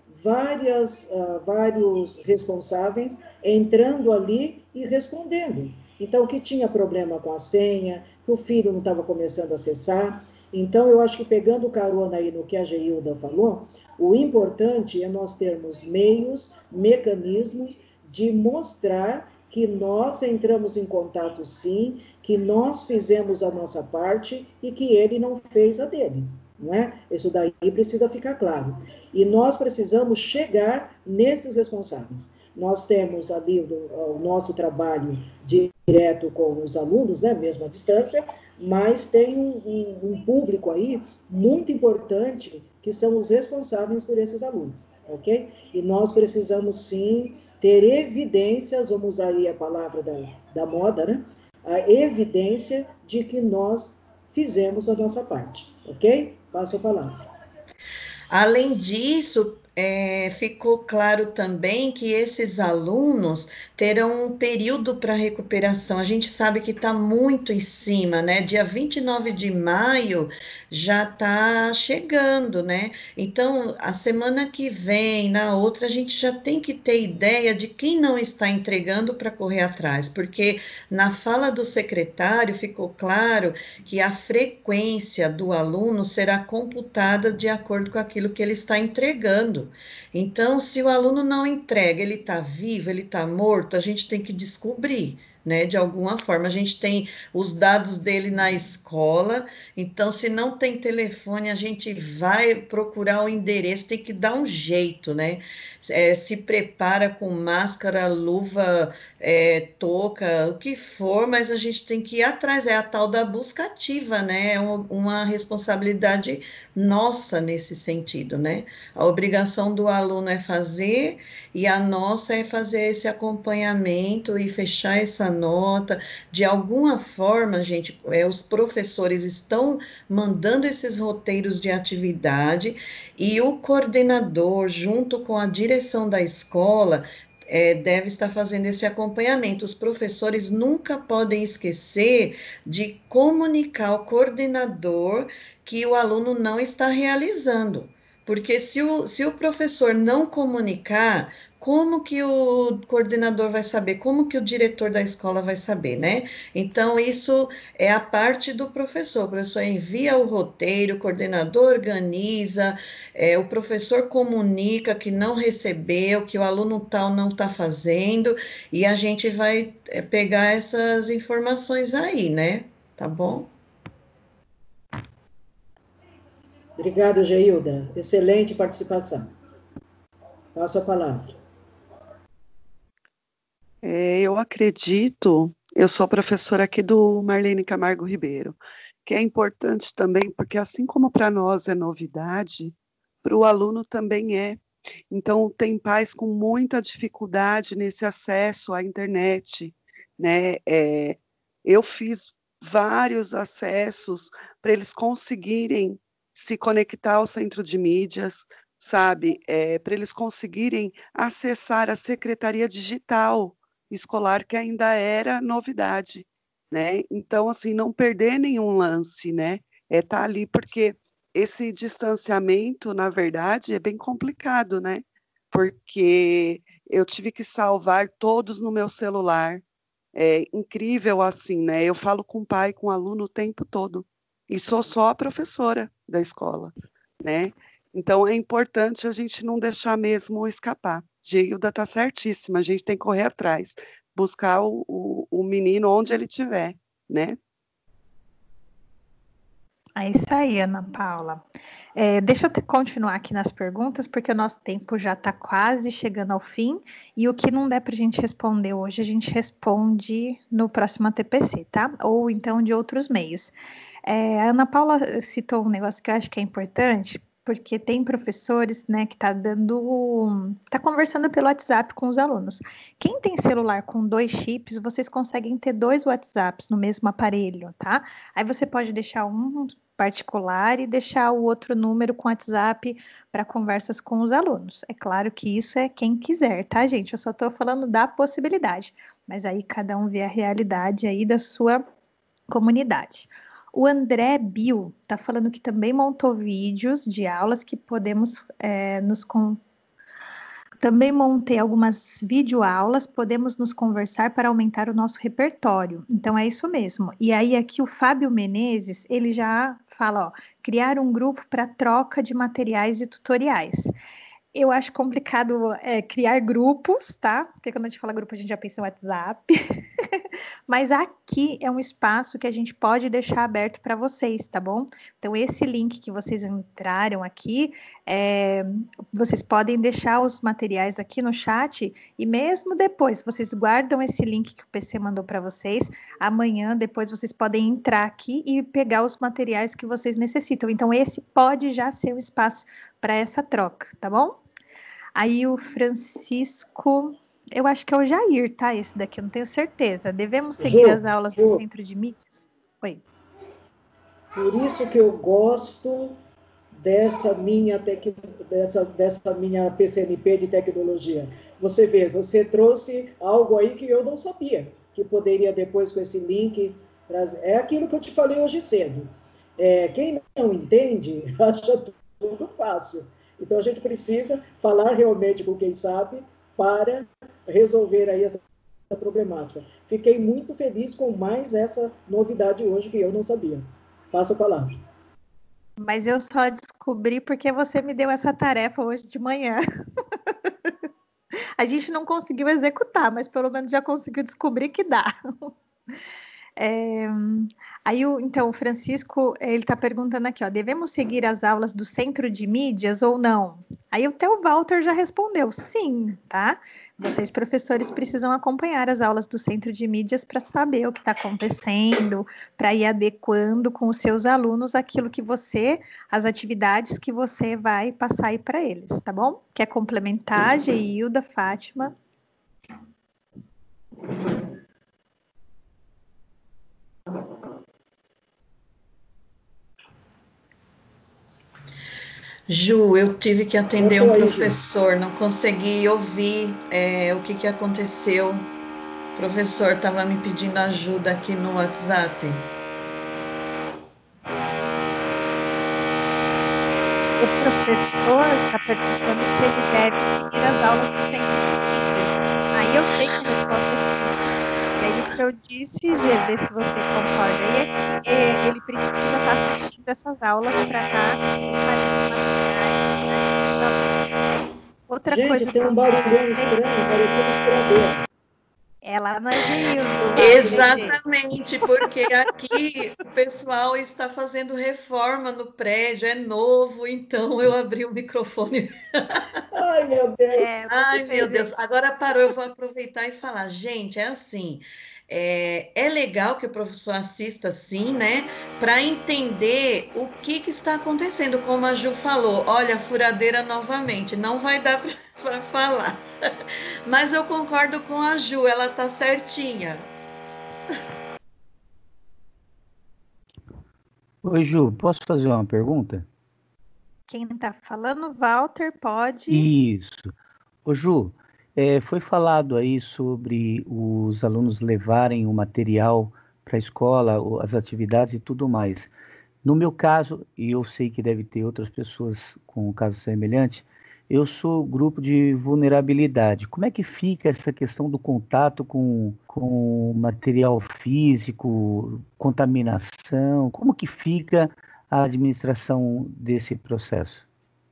vários responsáveis entrando ali e respondendo. Então, que tinha problema com a senha, que o filho não estava começando a acessar. Então, eu acho que pegando carona aí no que a Geilda falou, o importante é nós termos meios, mecanismos de mostrar que nós entramos em contato sim, que nós fizemos a nossa parte e que ele não fez a dele, não é? Isso daí precisa ficar claro. E nós precisamos chegar nesses responsáveis. Nós temos ali o nosso trabalho direto com os alunos, né, mesmo à distância, mas tem um público aí muito importante que são os responsáveis por esses alunos, ok? E nós precisamos, sim, ter evidências, vamos usar aí a palavra da moda, né? A evidência de que nós fizemos a nossa parte, ok? Passo a palavra. Além disso, ficou claro também que esses alunos terão um período para recuperação. A gente sabe que está muito em cima, né? Dia 29 de maio já está chegando, né? Então, a semana que vem, na outra, a gente já tem que ter ideia de quem não está entregando para correr atrás, porque na fala do secretário ficou claro que a frequência do aluno será computada de acordo com aquilo que ele está entregando. Então, se o aluno não entrega, ele está vivo, ele está morto, a gente tem que descobrir, né? De alguma forma, a gente tem os dados dele na escola, então, se não tem telefone, a gente vai procurar o endereço, tem que dar um jeito, né? Se prepara com máscara, luva, touca, o que for, mas a gente tem que ir atrás, é a tal da busca ativa, né? É uma responsabilidade nossa nesse sentido, né? A obrigação do aluno é fazer e a nossa é fazer esse acompanhamento e fechar essa nota. De alguma forma, gente, os professores estão mandando esses roteiros de atividade e o coordenador, junto com a direção da escola, deve estar fazendo esse acompanhamento. Os professores nunca podem esquecer de comunicar ao coordenador que o aluno não está realizando. Porque se o professor não comunicar, como que o coordenador vai saber? Como que o diretor da escola vai saber, né? Então, isso é a parte do professor. O professor envia o roteiro, o coordenador organiza, o professor comunica que não recebeu, que o aluno tal não está fazendo, e a gente vai pegar essas informações aí, né? Tá bom? Obrigado, Geilda. Excelente participação. Passo a palavra. Eu acredito, eu sou professora aqui do Marlene Camargo Ribeiro, que é importante também, porque assim como para nós é novidade, para o aluno também é. Então, tem pais com muita dificuldade nesse acesso à internet, né? Eu fiz vários acessos para eles conseguirem se conectar ao centro de mídias, sabe? Para eles conseguirem acessar a secretaria digital escolar, que ainda era novidade, né? Então, assim, não perder nenhum lance, né? Tá ali porque esse distanciamento, na verdade, é bem complicado, né? Porque eu tive que salvar todos no meu celular. É incrível assim, né? Eu falo com o pai, com o aluno o tempo todo. E sou só a professora da escola, né? Então é importante a gente não deixar mesmo escapar. Geilda está certíssima, a gente tem que correr atrás, buscar o menino onde ele estiver, né? É isso aí, Ana Paula. Deixa eu continuar aqui nas perguntas, porque o nosso tempo já está quase chegando ao fim, e o que não der para a gente responder hoje, a gente responde no próximo ATPC, tá? Ou então de outros meios. A Ana Paula citou um negócio que eu acho que é importante, porque tem professores, né, que tá conversando pelo WhatsApp com os alunos. Quem tem celular com 2 chips, vocês conseguem ter 2 WhatsApps no mesmo aparelho, tá? Aí você pode deixar um particular e deixar o outro número com WhatsApp para conversas com os alunos. É claro que isso é quem quiser, tá, gente? Eu só estou falando da possibilidade, mas aí cada um vê a realidade aí da sua comunidade. O André Bill está falando que também montou vídeos de aulas que podemos Também montei algumas videoaulas, podemos nos conversar para aumentar o nosso repertório. Então, é isso mesmo. E aí, aqui o Fábio Menezes, ele já fala, ó, criar um grupo para troca de materiais e tutoriais. Eu acho complicado criar grupos, tá? Porque quando a gente fala grupo, a gente já pensa em WhatsApp. Mas aqui é um espaço que a gente pode deixar aberto para vocês, tá bom? Então, esse link que vocês entraram aqui, vocês podem deixar os materiais aqui no chat e mesmo depois, vocês guardam esse link que o PC mandou para vocês, amanhã, depois vocês podem entrar aqui e pegar os materiais que vocês necessitam. Então, esse pode já ser um espaço para essa troca, tá bom? Aí o Francisco, eu acho que é o Jair, tá? Esse daqui, eu não tenho certeza. Devemos seguir as aulas do Centro de Mídias? Oi. Por isso que eu gosto dessa minha PCNP de tecnologia. Você vê, você trouxe algo aí que eu não sabia, que poderia depois com esse link trazer. É aquilo que eu te falei hoje cedo. Quem não entende, acha tudo fácil. Então, a gente precisa falar realmente com quem sabe para resolver aí essa problemática. Fiquei muito feliz com mais essa novidade hoje que eu não sabia. Passo a palavra. Mas eu só descobri porque você me deu essa tarefa hoje de manhã. A gente não conseguiu executar, mas pelo menos já conseguiu descobrir que dá. Aí, então, o Francisco, ele está perguntando aqui, ó, devemos seguir as aulas do Centro de Mídias ou não? Aí o Theo Walter já respondeu, sim, tá? Vocês, professores, precisam acompanhar as aulas do Centro de Mídias para saber o que está acontecendo, para ir adequando com os seus alunos aquilo que as atividades que você vai passar aí para eles, tá bom? Quer complementar, Geilda, Fátima? Ju, eu tive que atender Eu um sou aí, Ju. professor, não consegui ouvir o que que aconteceu. O professor estava me pedindo ajuda aqui no WhatsApp. O professor está perguntando se ele deve seguir as aulas do centro de mídias. Aí eu sei que a resposta é sim. E aí o que eu disse, Gê, vê se você concorda aí, é que ele precisa estar assistindo essas aulas para estar preparando materiais para os alunos. Outra Gente, coisa tem um também que eu barulhão sei estranho, parecendo um furador. é lá na GI, do lado, né, Gê? Exatamente, porque aqui o pessoal está fazendo reforma no prédio, é novo, então eu abri o microfone. Ai, meu Deus. Ai, Pode meu ser, Deus, gente. agora parou, eu vou aproveitar e falar. Gente, é assim, é legal que o professor assista assim, né, para entender o que está acontecendo, como a Ju falou. Olha, furadeira novamente, não vai dar para falar. Mas eu concordo com a Ju, ela tá certinha. Oi, Ju, posso fazer uma pergunta? Quem está falando, Walter, pode. Isso. Ô, Ju, foi falado aí sobre os alunos levarem o material para a escola, as atividades e tudo mais. No meu caso, e eu sei que deve ter outras pessoas com um caso semelhante, eu sou grupo de vulnerabilidade. Como é que fica essa questão do contato com material físico, contaminação? Como que fica a administração desse processo?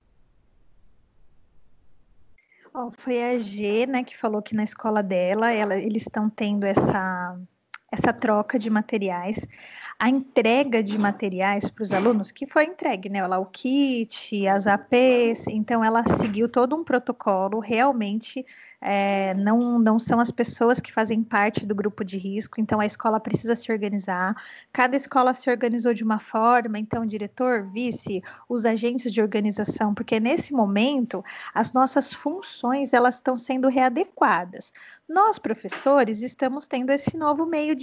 Ó, foi a G, né, que falou que na escola dela, eles estão tendo essa troca de materiais, a entrega de materiais para os alunos, que foi entregue, né, lá o kit, as APs, então ela seguiu todo um protocolo, realmente não são as pessoas que fazem parte do grupo de risco, então a escola precisa se organizar, cada escola se organizou de uma forma, então diretor, vice, os agentes de organização, porque nesse momento as nossas funções elas estão sendo readequadas. Nós, professores, estamos tendo esse novo meio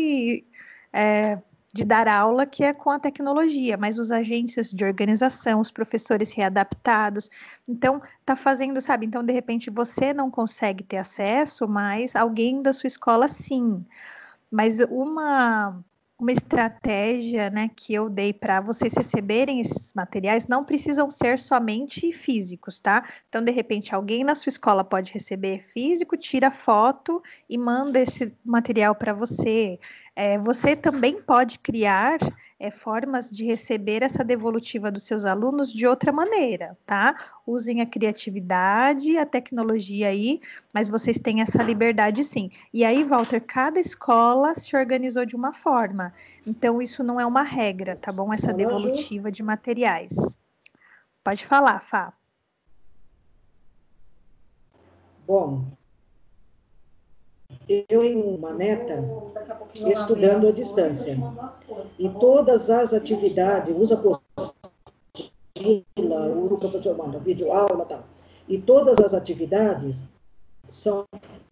de dar aula, que é com a tecnologia, mas os agentes de organização, os professores readaptados, então tá fazendo, sabe? Então, de repente, você não consegue ter acesso, mas alguém da sua escola sim. Mas uma estratégia, né, que eu dei para vocês receberem esses materiais não precisam ser somente físicos, tá? Então, de repente, alguém na sua escola pode receber físico, tira foto e manda esse material para você. Você também pode criar formas de receber essa devolutiva dos seus alunos de outra maneira, tá? Usem a criatividade, a tecnologia aí, mas vocês têm essa liberdade sim. E aí, Walter, cada escola se organizou de uma forma. Então, isso não é uma regra, tá bom? Essa Fala, Ju. devolutiva de materiais. Pode falar, Fá. Bom, eu tenho uma neta estudando à distância. E todas as atividades, usa apostila, o professor manda vídeo aula e tal. E todas as atividades são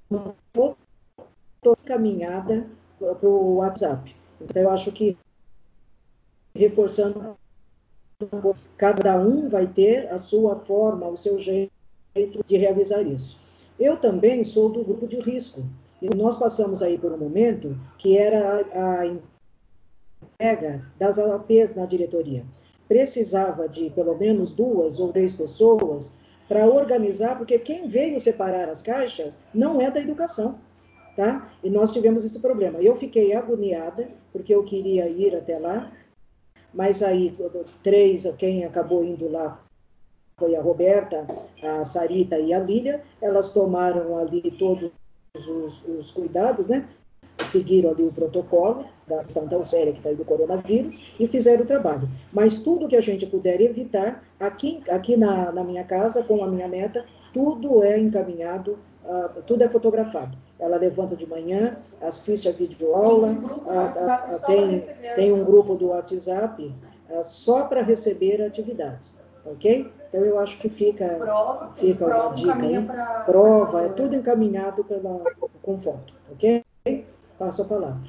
encaminhadas para o WhatsApp. Então, eu acho que, reforçando, cada um vai ter a sua forma, o seu jeito de realizar isso. Eu também sou do grupo de risco. E nós passamos aí por um momento que era a entrega das APs na diretoria. Precisava de pelo menos 2 ou 3 pessoas para organizar, porque quem veio separar as caixas não é da educação, tá? E nós tivemos esse problema. Eu fiquei agoniada, porque eu queria ir até lá, mas aí 3, quem acabou indo lá foi a Roberta, a Sarita e a Lília, elas tomaram ali todos os cuidados, né? Seguiram ali o protocolo da questão tão séria que está aí do coronavírus e fizeram o trabalho. Mas tudo que a gente puder evitar, aqui na minha casa, com a minha neta, tudo é encaminhado, tudo é fotografado. Ela levanta de manhã, assiste a videoaula, tem um grupo do WhatsApp só para receber atividades, ok? Então, eu acho que fica uma dica aí. Prova, é tudo encaminhado com foto, ok? Passo a palavra.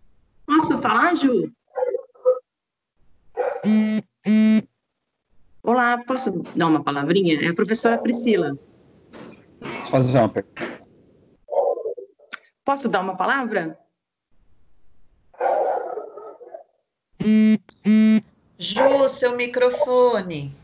Posso falar, Ju? Olá, posso dar uma palavrinha? É a professora Priscila. Fazer uma pergunta. Posso dar uma palavra? Ju, seu microfone.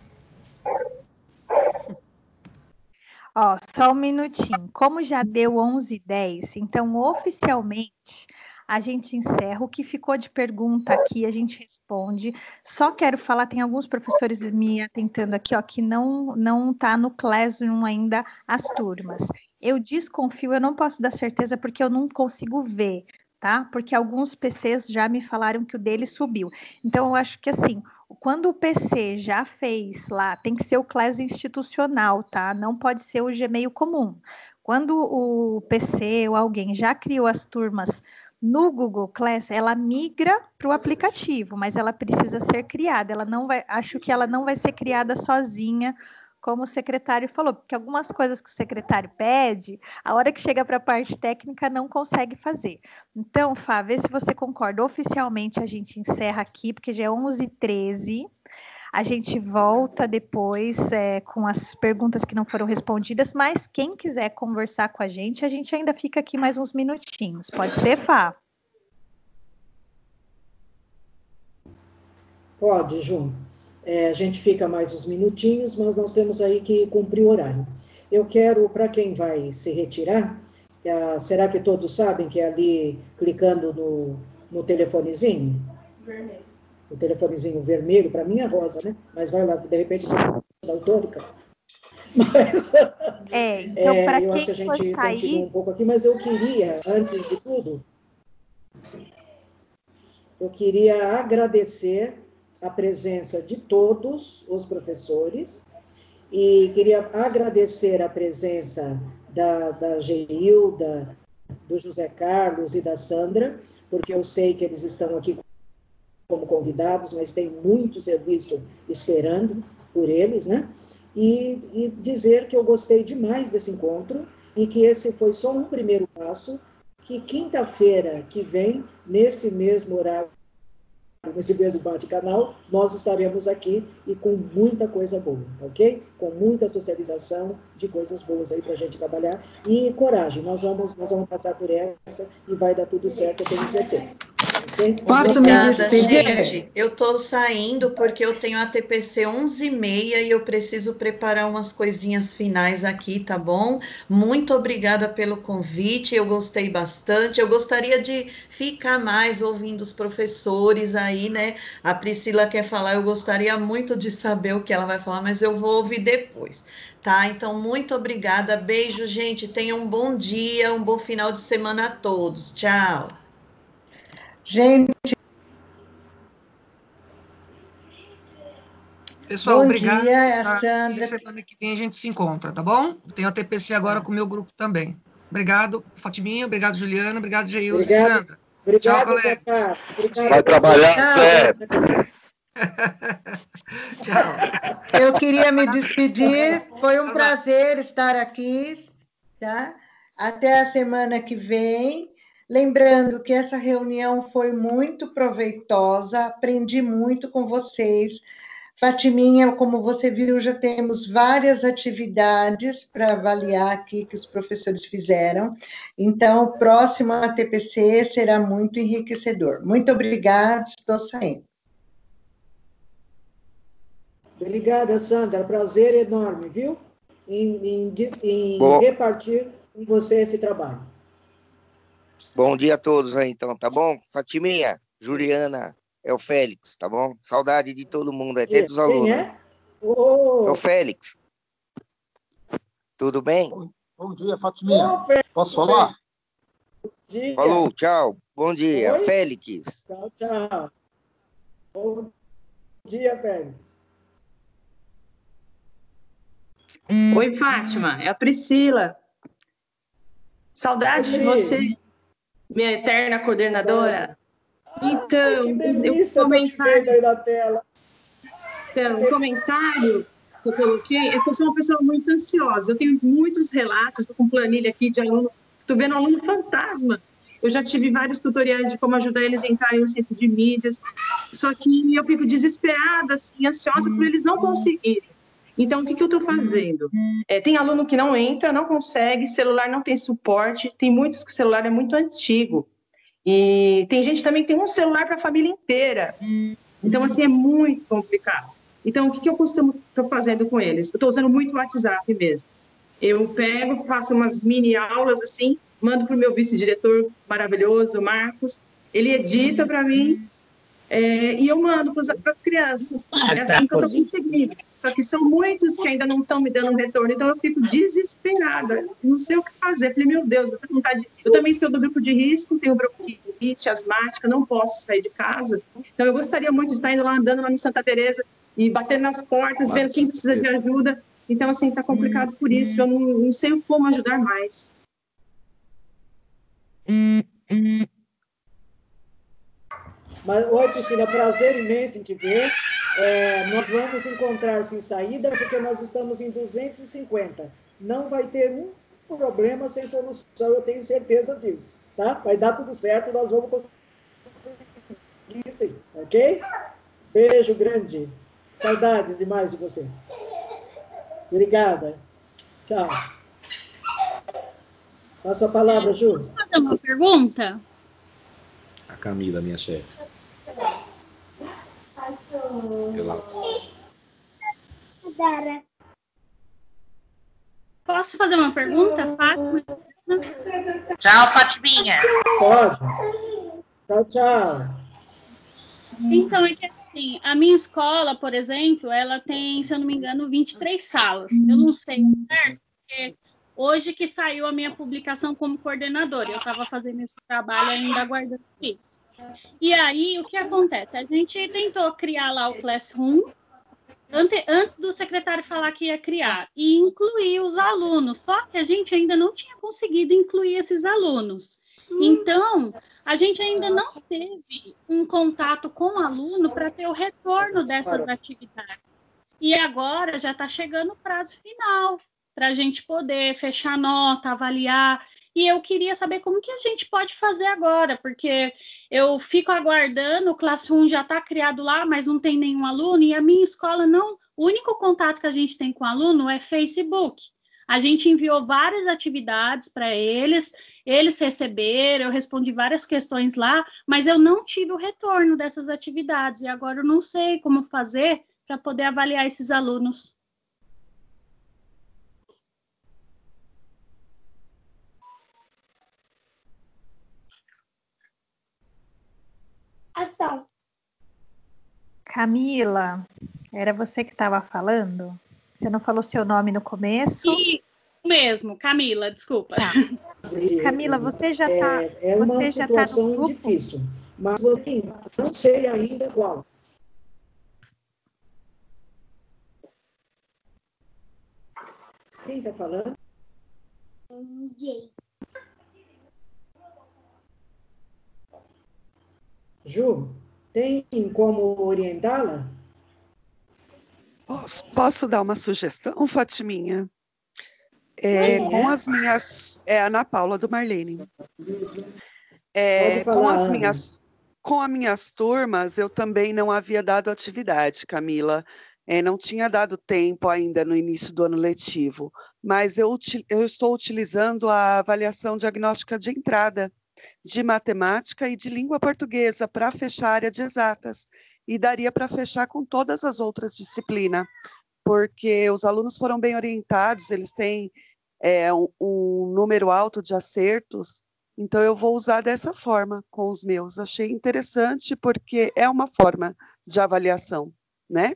Ó, só um minutinho. Como já deu 11h10, então oficialmente a gente encerra. O que ficou de pergunta aqui, a gente responde. Só quero falar, tem alguns professores me atentando aqui, ó, que não tá no Classroom ainda as turmas. Eu desconfio, eu não posso dar certeza porque eu não consigo ver, tá? Porque alguns PCs já me falaram que o dele subiu. Então, eu acho que assim, quando o PC já fez lá, tem que ser o Class institucional, tá? Não pode ser o Gmail comum. Quando o PC ou alguém já criou as turmas no Google Class, ela migra para o aplicativo, mas ela precisa ser criada. Ela não vai, acho que ela não vai ser criada sozinha, como o secretário falou, porque algumas coisas que o secretário pede, a hora que chega para a parte técnica não consegue fazer. Então, Fá, vê se você concorda. Oficialmente a gente encerra aqui, porque já é 11h13. A gente volta depois com as perguntas que não foram respondidas, mas quem quiser conversar com a gente ainda fica aqui mais uns minutinhos. Pode ser, Fá? Pode, Ju. A gente fica mais uns minutinhos, mas nós temos aí que cumprir o horário. Eu quero, para quem vai se retirar, será que todos sabem que é ali, clicando no telefonezinho? Vermelho. O telefonezinho vermelho, para mim é rosa, né? Mas vai lá, de repente, daltônica. Mas, então, para eu quem acho que a gente for sair... continua um pouco aqui, mas eu queria, antes de tudo, eu queria agradecer a presença de todos os professores e queria agradecer a presença da Geilda, do José Carlos e da Sandra, porque eu sei que eles estão aqui como convidados, mas tem muito serviço esperando por eles, né? E dizer que eu gostei demais desse encontro e que esse foi só um primeiro passo, que quinta-feira que vem, nesse mesmo horário, nesse mesmo bate-canal, nós estaremos aqui e com muita coisa boa, ok? Com muita socialização de coisas boas aí para a gente trabalhar. E coragem, nós vamos passar por essa e vai dar tudo certo, eu tenho certeza. Okay? Posso me despedir? Gente, eu estou saindo porque eu tenho a TPC 11h30 e eu preciso preparar umas coisinhas finais aqui, tá bom? Muito obrigada pelo convite, eu gostei bastante. Eu gostaria de ficar mais ouvindo os professores aí, né? A Priscila quer falar, eu gostaria muito de saber o que ela vai falar, mas eu vou ouvir depois, tá? Então, muito obrigada, beijo, gente, tenham um bom dia, um bom final de semana a todos, tchau! Gente, pessoal, bom obrigado. Dia, Sandra. Semana que vem a gente se encontra, tá bom? Tenho a TPC agora com o meu grupo também. Obrigado, Fatiminha. Obrigado, Juliana. Obrigado, Geilson e Sandra. Obrigado, tchau, colegas. Vai trabalhar, Zé. Tchau. Eu queria me despedir. Foi um prazer estar aqui, tá? Até a semana que vem. Lembrando que essa reunião foi muito proveitosa, aprendi muito com vocês. Fatiminha, como você viu, já temos várias atividades para avaliar aqui que os professores fizeram. Então, o próximo ATPC será muito enriquecedor. Muito obrigada, estou saindo. Obrigada, Sandra. Prazer enorme, viu? Em repartir com você esse trabalho. Bom dia a todos aí, então, tá bom? Fatiminha, Juliana, é o Félix, tá bom? Saudade de todo mundo, até dos alunos. Quem é? Oh. É o Félix. Tudo bem? Bom dia, Fatiminha. Posso falar? Dia. Falou, tchau. Bom dia, Oi? Félix. Tchau, tchau. Bom dia, Félix. Oi, Fátima, é a Priscila. Saudade de você, minha eterna coordenadora. Então, aí na tela. Então, o comentário que eu coloquei é que eu sou uma pessoa muito ansiosa. Eu tenho muitos relatos, estou com planilha aqui de aluno, estou vendo aluno fantasma. Eu já tive vários tutoriais de como ajudar eles a entrarem no centro de mídias, só que eu fico desesperada, assim, ansiosa por eles não conseguirem. Então, o que eu estou fazendo? Tem aluno que não entra, não consegue, celular não tem suporte, tem muitos que o celular é muito antigo. E tem gente também que tem um celular para a família inteira. Então, assim, é muito complicado. Então, o que eu estou fazendo com eles? Eu estou usando muito o WhatsApp mesmo. Eu pego, faço umas mini aulas, assim, mando para o meu vice-diretor maravilhoso, Marcos, ele edita para mim, e eu mando para as crianças. É assim que eu estou conseguindo. Só que são muitos que ainda não estão me dando um retorno, então eu fico desesperada, não sei o que fazer. Falei, meu Deus, eu também estou do grupo de risco, tenho bronquite asmática, não posso sair de casa. Então eu gostaria muito de estar indo lá, andando lá no Santa Teresa e batendo nas portas, vendo quem precisa de ajuda. Então, assim, está complicado por isso, eu não sei como ajudar mais. Mas, oi, Priscila, prazer imenso em te ver. Nós vamos encontrar, sem saída, porque nós estamos em 250. Não vai ter um problema sem solução, eu tenho certeza disso, tá? Vai dar tudo certo, nós vamos conseguir sim, ok? Beijo grande. Saudades demais de você. Obrigada. Tchau. Passa a palavra, Ju. Posso fazer uma pergunta? A Camila, minha chefe. Posso fazer uma pergunta, Fátima? Tchau, Fatiminha. Pode. Tchau, tchau. Então, é que assim, a minha escola, por exemplo, ela tem, se eu não me engano, 23 salas. Eu não sei certo, porque hoje que saiu a minha publicação como coordenadora, eu estava fazendo esse trabalho ainda aguardando isso. E aí, o que acontece? A gente tentou criar lá o Classroom, antes do secretário falar que ia criar, e incluir os alunos, só que a gente ainda não tinha conseguido incluir esses alunos. Então, a gente ainda não teve um contato com o aluno para ter o retorno dessas atividades. E agora já está chegando o prazo final para a gente poder fechar a nota, avaliar. E eu queria saber como que a gente pode fazer agora, porque eu fico aguardando, o Classroom já está criado lá, mas não tem nenhum aluno, e a minha escola não... O único contato que a gente tem com o aluno é Facebook. A gente enviou várias atividades para eles receberam, eu respondi várias questões lá, mas eu não tive o retorno dessas atividades, e agora eu não sei como fazer para poder avaliar esses alunos. Ação. Camila, era você que estava falando? Você não falou seu nome no começo? Sim, mesmo, Camila, desculpa. Tá. Camila, você já está É uma situação difícil, mas você não sei ainda qual. Quem está falando? Ju, tem como orientá-la? Posso dar uma sugestão, Fatiminha? Com as minhas... É a Ana Paula do Marlene. Com as minhas turmas, eu também não havia dado atividade, Camila. Não tinha dado tempo ainda no início do ano letivo, mas eu estou utilizando a avaliação diagnóstica de entrada de matemática e de língua portuguesa para fechar a área de exatas. E daria para fechar com todas as outras disciplinas, porque os alunos foram bem orientados, eles têm um número alto de acertos, então eu vou usar dessa forma com os meus. Achei interessante, porque é uma forma de avaliação, né?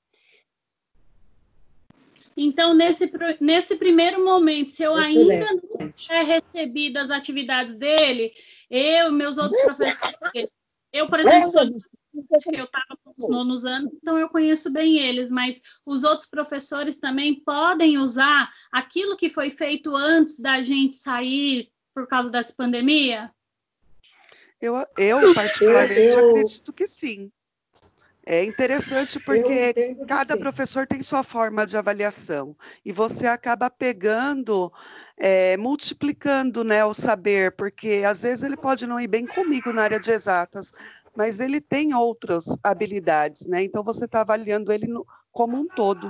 Então, nesse primeiro momento, se eu ainda não tiver recebido as atividades dele, meus outros professores, eu, por exemplo, eu estava com os nonos anos, então eu conheço bem eles, mas os outros professores também podem usar aquilo que foi feito antes da gente sair por causa dessa pandemia? Eu particularmente, acredito que sim. É interessante porque cada professor tem sua forma de avaliação e você acaba pegando, multiplicando, né, o saber, porque às vezes ele pode não ir bem comigo na área de exatas, mas ele tem outras habilidades, né? Então você está avaliando ele como um todo.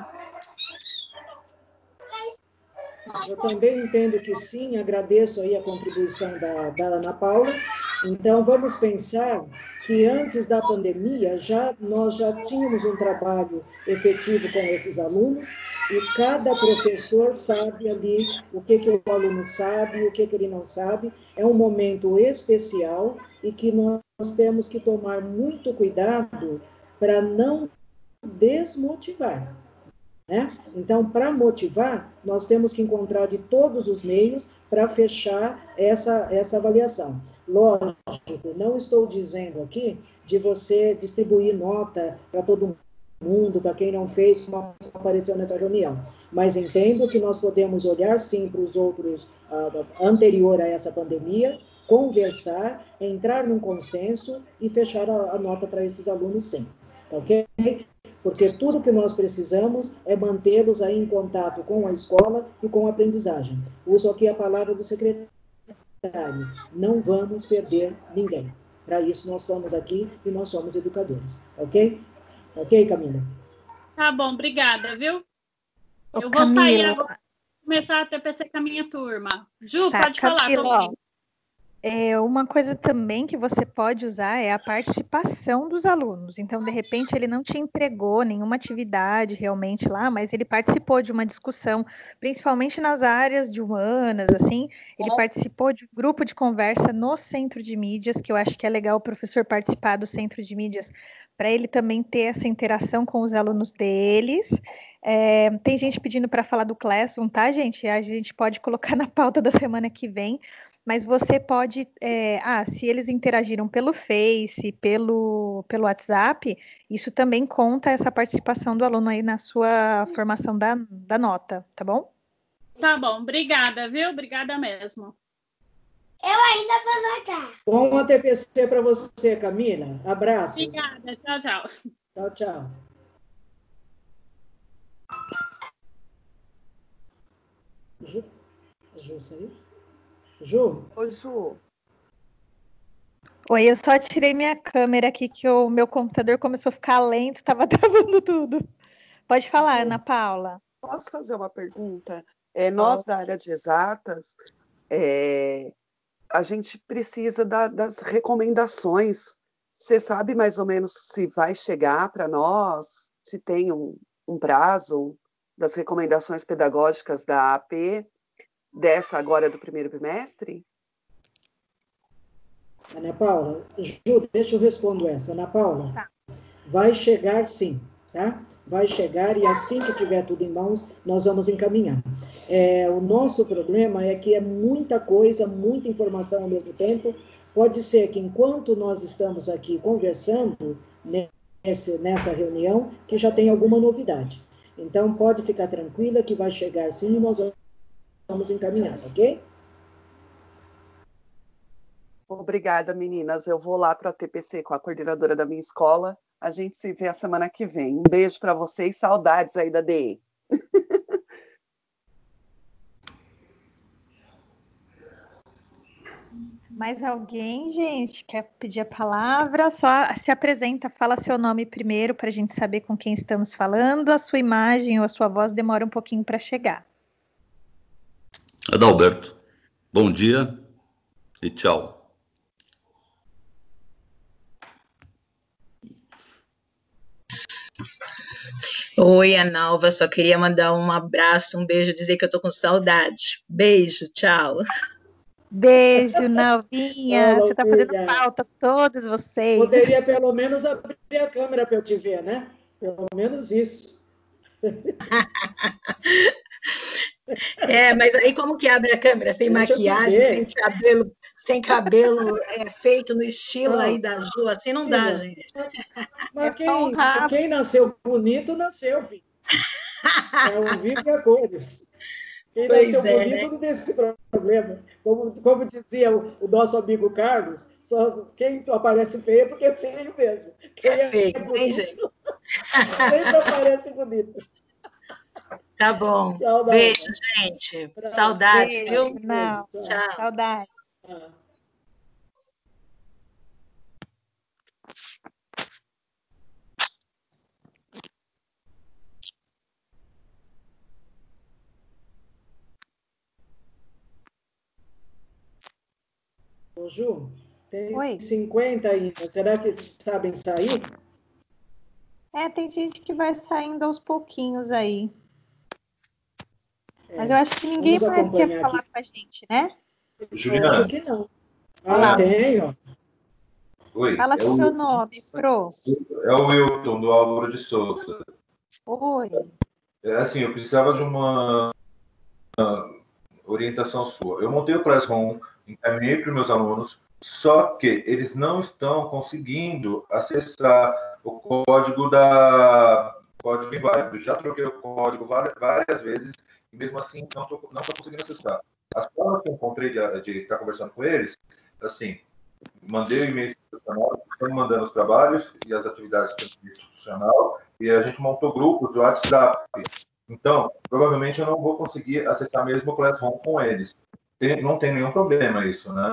Eu também entendo que sim, agradeço aí a contribuição da Ana Paula. Então, vamos pensar que antes da pandemia, nós já tínhamos um trabalho efetivo com esses alunos e cada professor sabe ali o que o aluno sabe, o que ele não sabe. É um momento especial e que nós temos que tomar muito cuidado para não desmotivar. Né? Então, para motivar, nós temos que encontrar de todos os meios para fechar essa avaliação. Lógico, não estou dizendo aqui de você distribuir nota para todo mundo, para quem não fez, não apareceu nessa reunião, mas entendo que nós podemos olhar sim para os outros anterior a essa pandemia, conversar, entrar num consenso e fechar a nota para esses alunos sim, ok? Porque tudo que nós precisamos é mantê-los aí em contato com a escola e com a aprendizagem. Uso aqui a palavra do secretário. Não vamos perder ninguém. Para isso nós somos aqui e nós somos educadores. Ok? Ok, Camila? Tá bom, obrigada, viu? Eu vou Camila, sair agora e começar a TPC com a minha turma. Ju, pode falar. Camila, uma coisa também que você pode usar é a participação dos alunos. Então, de repente, ele não te entregou nenhuma atividade realmente lá, mas ele participou de uma discussão, principalmente nas áreas de humanas, assim, ele participou de um grupo de conversa no Centro de Mídias, que eu acho que é legal o professor participar do Centro de Mídias, para ele também ter essa interação com os alunos deles. Tem gente pedindo para falar do Classroom, tá, gente? A gente pode colocar na pauta da semana que vem, mas você pode, se eles interagiram pelo Face, pelo WhatsApp, isso também conta essa participação do aluno aí na sua formação da nota, tá bom? Tá bom, obrigada, viu? Obrigada mesmo. Eu ainda vou notar. Bom TPC para você, Camila. Abraços. Obrigada, tchau, tchau. Tchau, tchau. Ju saiu? Ju? Oi, Ju. Oi, eu só tirei minha câmera aqui que o meu computador começou a ficar lento, estava travando tudo. Pode falar, Ana Paula. Posso fazer uma pergunta? Nós da área de exatas, a gente precisa das recomendações. Você sabe mais ou menos se vai chegar para nós, se tem um prazo das recomendações pedagógicas da AP, dessa agora do primeiro bimestre? Ana Paula, Ju, deixa eu responder essa. Ana Paula, tá. Vai chegar sim, tá? Vai chegar e assim que tiver tudo em mãos, nós vamos encaminhar. O nosso problema é que é muita coisa, muita informação ao mesmo tempo. Pode ser que enquanto nós estamos aqui conversando nessa reunião, que já tem alguma novidade. Então, pode ficar tranquila que vai chegar sim e nós vamos encaminhar, ok? Obrigada, meninas. Eu vou lá para a TPC com a coordenadora da minha escola. A gente se vê a semana que vem. Um beijo para vocês. Saudades aí da DE. Mais alguém, gente, quer pedir a palavra? Só se apresenta, fala seu nome primeiro para a gente saber com quem estamos falando. A sua imagem ou a sua voz demora um pouquinho para chegar. Adalberto, bom dia e tchau. Oi, Analva, só queria mandar um abraço, um beijo, dizer que eu tô com saudade. Beijo, tchau. Beijo, Nalvinha. Você tá fazendo falta, todos vocês. Poderia pelo menos abrir a câmera para eu te ver, né? Pelo menos isso. Mas aí como que abre a câmera? Sem maquiagem, sem cabelo feito no estilo aí da Ju, assim não dá, gente. Mas quem nasceu bonito, nasceu, filho. O vivo e a cores. Quem nasceu bonito, né? Não tem esse problema. Como dizia o nosso amigo Carlos, Só quem aparece feio é porque é feio mesmo. Quem é feio, bonito, tem jeito. sempre aparece bonito. Tá bom. Tchau, beijo, gente. Saudade, beijo, viu? Não. Tchau. Saudade. Ô, Ju, tem Oi. 50 ainda. Será que eles sabem sair? Tem gente que vai saindo aos pouquinhos aí. Mas eu acho que ninguém mais quer falar com a gente, né? Juliana. Eu acho que não. Tenho. Oi. Fala seu nome, Pro. É o Wilton, do Álvaro de Souza. Oi. Assim, eu precisava de uma orientação sua. Eu montei o Classroom, encaminhei para os meus alunos, só que eles não estão conseguindo acessar o código inválido. Já troquei o código várias vezes e mesmo assim não estou conseguindo acessar. As formas que eu encontrei de estar conversando com eles, assim, mandei o e-mail institucional, estão mandando os trabalhos e as atividades institucional e a gente montou grupo de WhatsApp. Então, provavelmente eu não vou conseguir acessar mesmo o Classroom com eles. Não tem nenhum problema isso, né?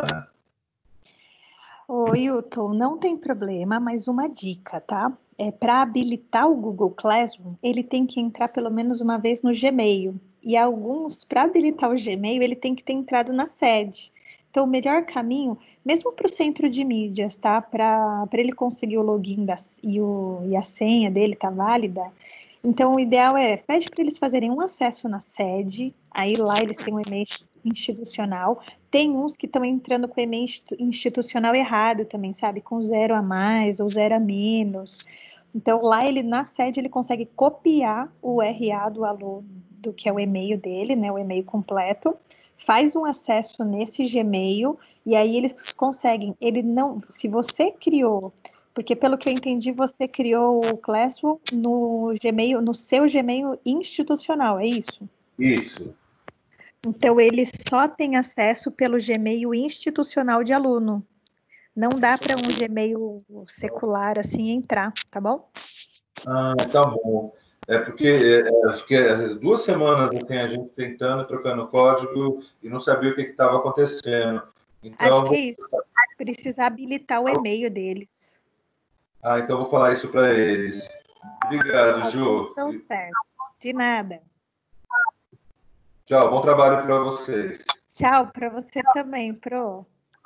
Ô, Hilton, não tem problema, mas uma dica, tá? Para habilitar o Google Classroom, ele tem que entrar pelo menos uma vez no Gmail. E alguns, para habilitar o Gmail, ele tem que ter entrado na sede. Então, o melhor caminho, mesmo para o centro de mídias, tá? Para ele conseguir o login e a senha dele tá válida. Então, o ideal pede para eles fazerem um acesso na sede, aí lá eles têm um e-mail institucional. Tem uns que estão entrando com o e-mail institucional errado também, sabe? Com 0 a mais ou 0 a menos. Então, lá na sede ele consegue copiar o RA do aluno, do que é o e-mail dele, né? O e-mail completo. Faz um acesso nesse Gmail e aí eles conseguem. Se você criou, porque pelo que eu entendi, você criou o Classroom no Gmail, no seu Gmail institucional, é isso? Isso. Então, ele só tem acesso pelo Gmail institucional de aluno. Não dá para um Gmail secular assim entrar, tá bom? Ah, tá bom. Porque fiquei 2 semanas assim, a gente tentando, trocando código e não sabia o que estava acontecendo. Então, acho que é isso. Precisa habilitar o e-mail deles. Então eu vou falar isso para eles. Obrigado, Ju. Estão certo. De nada. Tchau, bom trabalho para vocês. Tchau, para você também, Pro.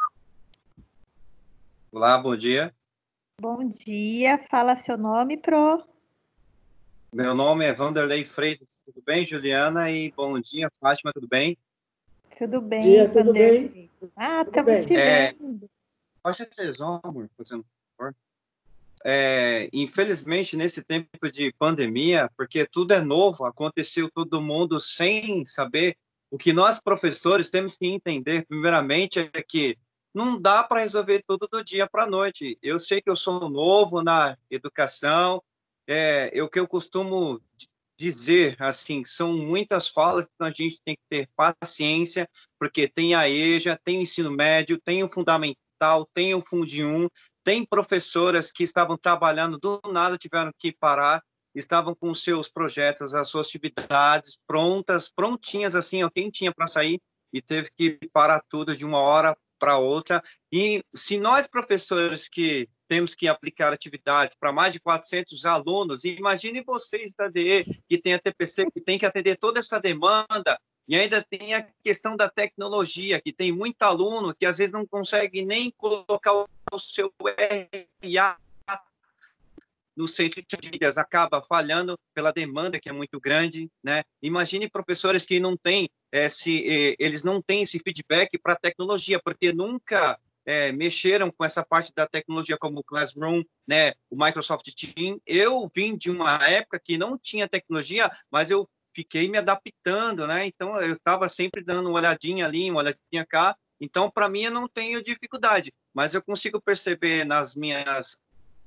Olá, bom dia. Bom dia, fala seu nome, Pro. Meu nome é Vanderlei Freitas, tudo bem, Juliana? E bom dia, Fátima, tudo bem? Tudo bem, tudo bem? Estamos te vendo. Pode ser vocês, amor, fazendo por favor. Infelizmente, nesse tempo de pandemia, porque tudo é novo, aconteceu todo mundo sem saber. O que nós, professores, temos que entender, primeiramente, é que não dá para resolver tudo do dia para a noite. Eu sei que eu sou novo na educação, o que eu costumo dizer, assim, são muitas falas, então a gente tem que ter paciência, porque tem a EJA, tem o ensino médio, tem o fundamental, tem o Fundi 1, tem professoras que estavam trabalhando, do nada tiveram que parar, estavam com os seus projetos, as suas atividades prontinhas, assim, quem tinha para sair, e teve que parar tudo de uma hora para outra. E se nós, professores, que temos que aplicar atividades para mais de 400 alunos, imagine vocês da DE, que tem a TPC, que tem que atender toda essa demanda, e ainda tem a questão da tecnologia, que tem muito aluno que às vezes não consegue nem colocar o seu RA no centro de mídias, acaba falhando pela demanda que é muito grande, né? Imagine professores que não têm eles não têm esse feedback para a tecnologia, porque nunca mexeram com essa parte da tecnologia como o Classroom, né? O Microsoft Teams. Eu vim de uma época que não tinha tecnologia, mas eu fiquei me adaptando, né? Então eu estava sempre dando uma olhadinha ali, uma olhadinha cá. Então para mim eu não tenho dificuldade, mas eu consigo perceber nas minhas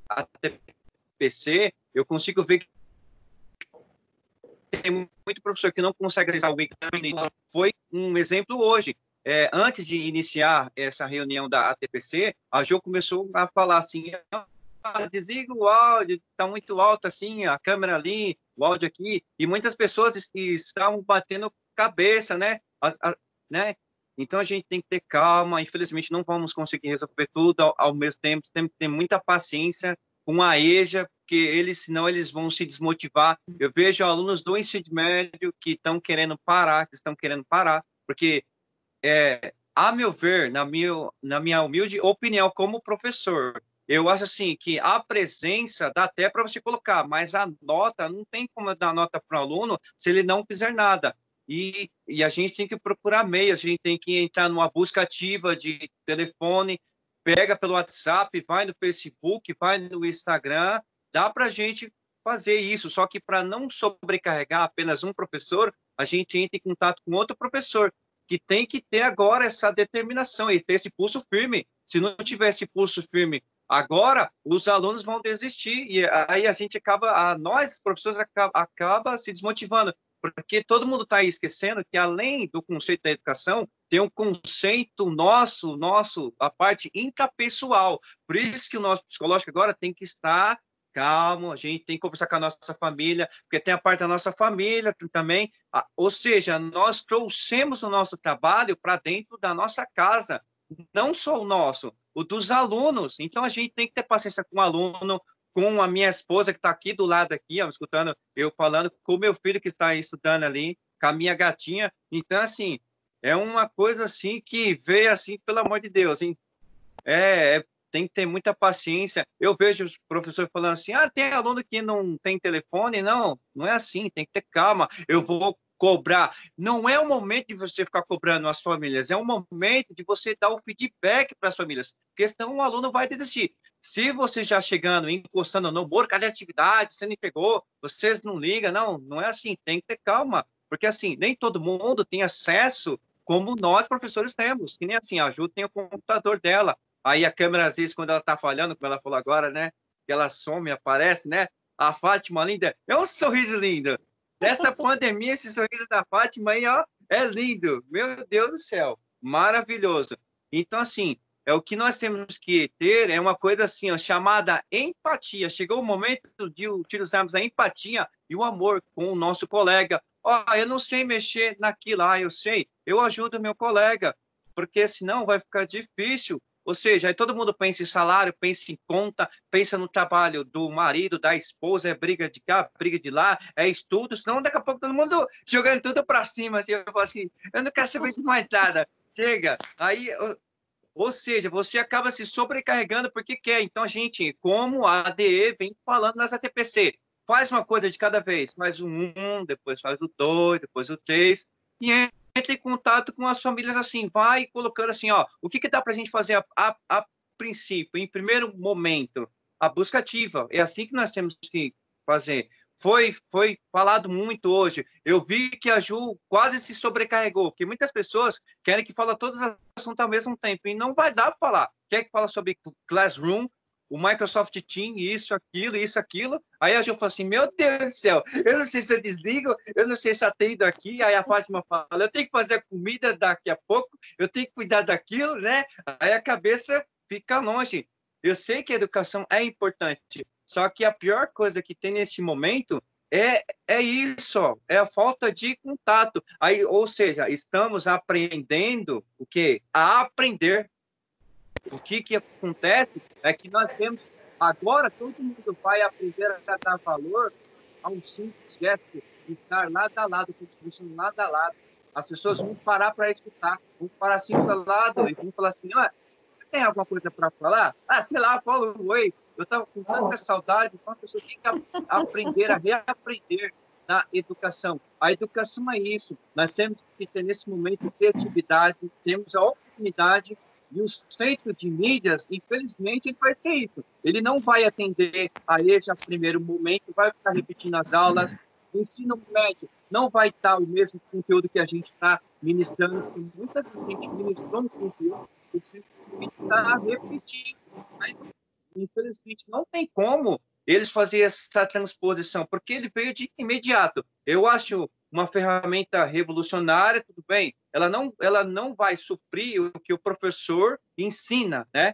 PC, eu consigo ver que tem muito professor que não consegue acessar o exame. Foi um exemplo hoje. antes de iniciar essa reunião da ATPC, a Jo começou a falar assim, desliga o áudio, está muito alto assim, a câmera ali, o áudio aqui, e muitas pessoas estavam batendo cabeça, né? Né? Então a gente tem que ter calma, infelizmente não vamos conseguir resolver tudo ao mesmo tempo, temos que ter muita paciência com a EJA, porque senão eles vão se desmotivar. Eu vejo alunos do ensino médio que estão querendo parar, porque, a meu ver, na minha humilde opinião como professor, eu acho assim que a presença dá até para você colocar, mas a nota, não tem como eu dar nota para o aluno se ele não fizer nada. E a gente tem que procurar meios, a gente tem que entrar numa busca ativa de telefone, pega pelo WhatsApp, vai no Facebook, vai no Instagram, dá para a gente fazer isso, só que para não sobrecarregar apenas um professor, a gente entra em contato com outro professor, que tem que ter agora essa determinação e ter esse pulso firme. Se não tiver esse pulso firme agora, os alunos vão desistir e aí a gente nós, professores, acaba se desmotivando, porque todo mundo está esquecendo que além do conceito da educação, tem um conceito nosso, a parte intrapessoal. Por isso que o nosso psicológico agora tem que estar calmo, a gente tem que conversar com a nossa família, porque tem a parte da nossa família também, ou seja, nós trouxemos o nosso trabalho para dentro da nossa casa, não só o nosso, o dos alunos. Então a gente tem que ter paciência com o aluno, com a minha esposa que está aqui do lado aqui, escutando eu falando, com o meu filho que está estudando ali, com a minha gatinha. Então, assim, é uma coisa assim que veio assim, pelo amor de Deus, hein? Tem que ter muita paciência. Eu vejo os professores falando assim, tem aluno que não tem telefone. Não é assim, tem que ter calma. Eu vou cobrar. Não é o momento de você ficar cobrando as famílias, é o momento de você dar o feedback para as famílias, porque senão o aluno vai desistir. Se você já chegando, encostando no muro, cadê a atividade? Você nem pegou, vocês não ligam. Não é assim, tem que ter calma, porque assim, nem todo mundo tem acesso como nós, professores, temos. Que nem assim, a Ju tem o computador dela, aí a câmera, às vezes, quando ela está falhando, como ela falou agora, né, que ela some, aparece, né, a Fátima linda, é um sorriso lindo. Nessa pandemia, esse sorriso da Fátima aí, ó, é lindo. Meu Deus do céu, maravilhoso. Então, assim, o que nós temos que ter é uma coisa assim, ó, chamada empatia. Chegou o momento de utilizarmos a empatia e o amor com o nosso colega. Eu não sei mexer naquilo, eu sei, eu ajudo o meu colega, porque senão vai ficar difícil. Ou seja, aí todo mundo pensa em salário, pensa em conta, pensa no trabalho do marido, da esposa, é briga de cá, briga de lá, é estudo, senão daqui a pouco todo mundo jogando tudo para cima, assim, eu falo assim, eu não quero saber de mais nada, chega. Aí, ou seja, você acaba se sobrecarregando porque quer. Então, a gente, como a ADE vem falando nas ATPC, faz uma coisa de cada vez, faz o 1, depois faz o 2, depois o 3, e entre em contato com as famílias assim, vai colocando assim, o que dá para a gente fazer a princípio, em primeiro momento, a busca ativa, é assim que nós temos que fazer. Foi falado muito hoje, eu vi que a Ju quase se sobrecarregou, porque muitas pessoas querem que fale todos os assuntos ao mesmo tempo, e não vai dar para falar, quer que fala sobre Classroom, o Microsoft Teams, isso, aquilo. Aí a Ju fala assim, meu Deus do céu, eu não sei se eu desligo, eu não sei se atendo aqui. Aí a Fátima fala, eu tenho que fazer a comida daqui a pouco, eu tenho que cuidar daquilo, né? Aí a cabeça fica longe. Eu sei que a educação é importante, só que a pior coisa que tem nesse momento é isso, é a falta de contato. Aí, ou seja, estamos aprendendo o quê? A aprender. O que acontece é que nós temos, agora todo mundo vai aprender a dar valor a um simples gesto de estar lado a lado, contribuindo lado a lado. As pessoas vão parar para escutar, vão parar assim do lado e vão falar assim, você tem alguma coisa para falar? Sei lá, fala um oi. Eu estava com tanta saudade, então a pessoa tem que aprender a reaprender na educação. A educação é isso. Nós temos que ter, nesse momento, criatividade, temos a oportunidade. E o centro de mídias, infelizmente, ele vai ser isso. Ele não vai atender a esse primeiro momento, vai ficar repetindo as aulas. O ensino médio não vai estar o mesmo conteúdo que a gente está ministrando, porque muita gente ministrou um conteúdo que simplesmente está repetindo. Mas, infelizmente, não tem como eles fazerem essa transposição, porque ele veio de imediato. Eu acho uma ferramenta revolucionária, tudo bem? Ela não vai suprir o que o professor ensina, né?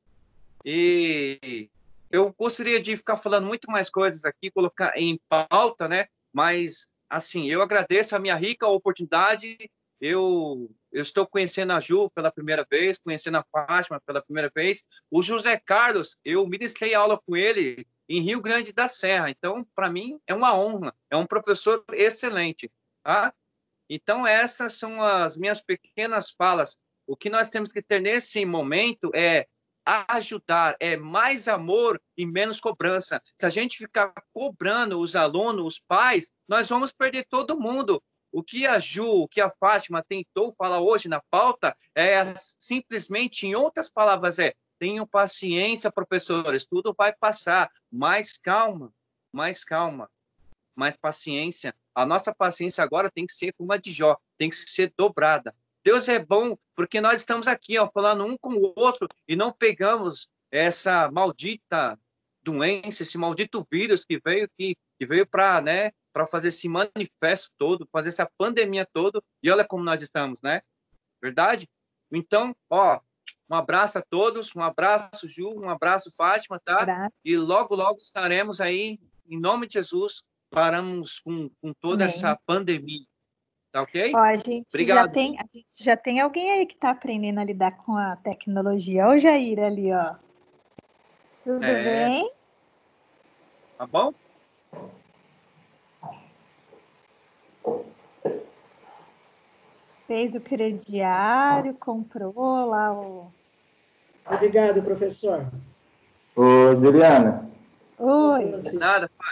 E eu gostaria de ficar falando muito mais coisas aqui, colocar em pauta, né? Mas, assim, eu agradeço a minha rica oportunidade. Eu estou conhecendo a Ju pela primeira vez, conhecendo a Fátima pela primeira vez. O José Carlos, eu ministrei aula com ele em Rio Grande da Serra. Então, para mim, é uma honra. É um professor excelente, tá? Então, essas são as minhas pequenas falas. O que nós temos que ter nesse momento é ajudar, é mais amor e menos cobrança. Se a gente ficar cobrando os alunos, os pais, nós vamos perder todo mundo. O que a Ju, o que a Fátima tentou falar hoje na pauta é simplesmente, em outras palavras, tenham paciência, professores, tudo vai passar. Mais calma, mais paciência. A nossa paciência agora tem que ser como a de Jó, tem que ser dobrada. Deus é bom porque nós estamos aqui, ó, falando um com o outro e não pegamos essa maldita doença, esse maldito vírus que veio para, né, para fazer esse manifesto todo, fazer essa pandemia toda. E olha como nós estamos, né? Verdade? Então, ó, um abraço a todos, um abraço, Ju, um abraço, Fátima, tá? E logo, logo estaremos aí, em nome de Jesus, paramos com toda essa pandemia. Tá ok? Ó, a gente Obrigado. já tem alguém aí que está aprendendo a lidar com a tecnologia. Olha o Jair ali, ó. Tudo bem? Tá bom? Fez o crediário, comprou lá o... Obrigado, professor. Ô, Juliana. Oi. Nada, pai.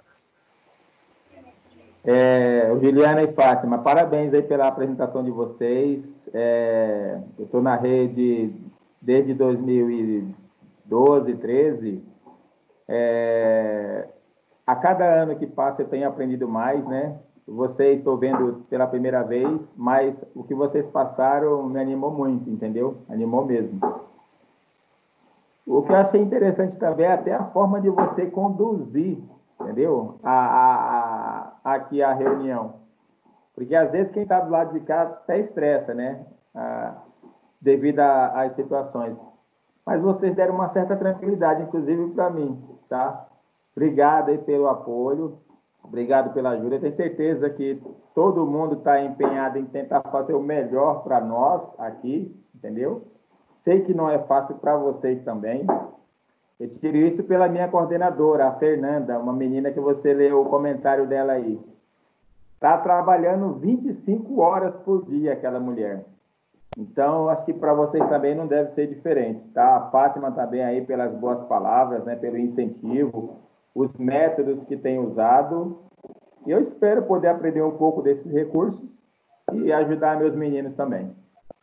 Juliana e Fátima, parabéns aí pela apresentação de vocês. Eu estou na rede desde 2012, 13. A cada ano que passa eu tenho aprendido mais, né? Vocês estou vendo pela primeira vez, mas o que vocês passaram me animou muito, entendeu? Animou mesmo. O que eu achei interessante também é até a forma de você conduzir, entendeu? Aqui a reunião. Porque às vezes quem está do lado de cá até estressa, né? Devido às situações. Mas vocês deram uma certa tranquilidade, inclusive para mim, tá? Obrigado aí pelo apoio, obrigado pela ajuda. Eu tenho certeza que todo mundo está empenhado em tentar fazer o melhor para nós aqui, entendeu? Sei que não é fácil para vocês também. Eu tiro isso pela minha coordenadora, a Fernanda, uma menina que você leu o comentário dela aí. Está trabalhando 25 horas por dia, aquela mulher. Então, acho que para vocês também não deve ser diferente, tá? A Fátima também aí pelas boas palavras, né? Pelo incentivo, os métodos que tem usado. E eu espero poder aprender um pouco desses recursos e ajudar meus meninos também.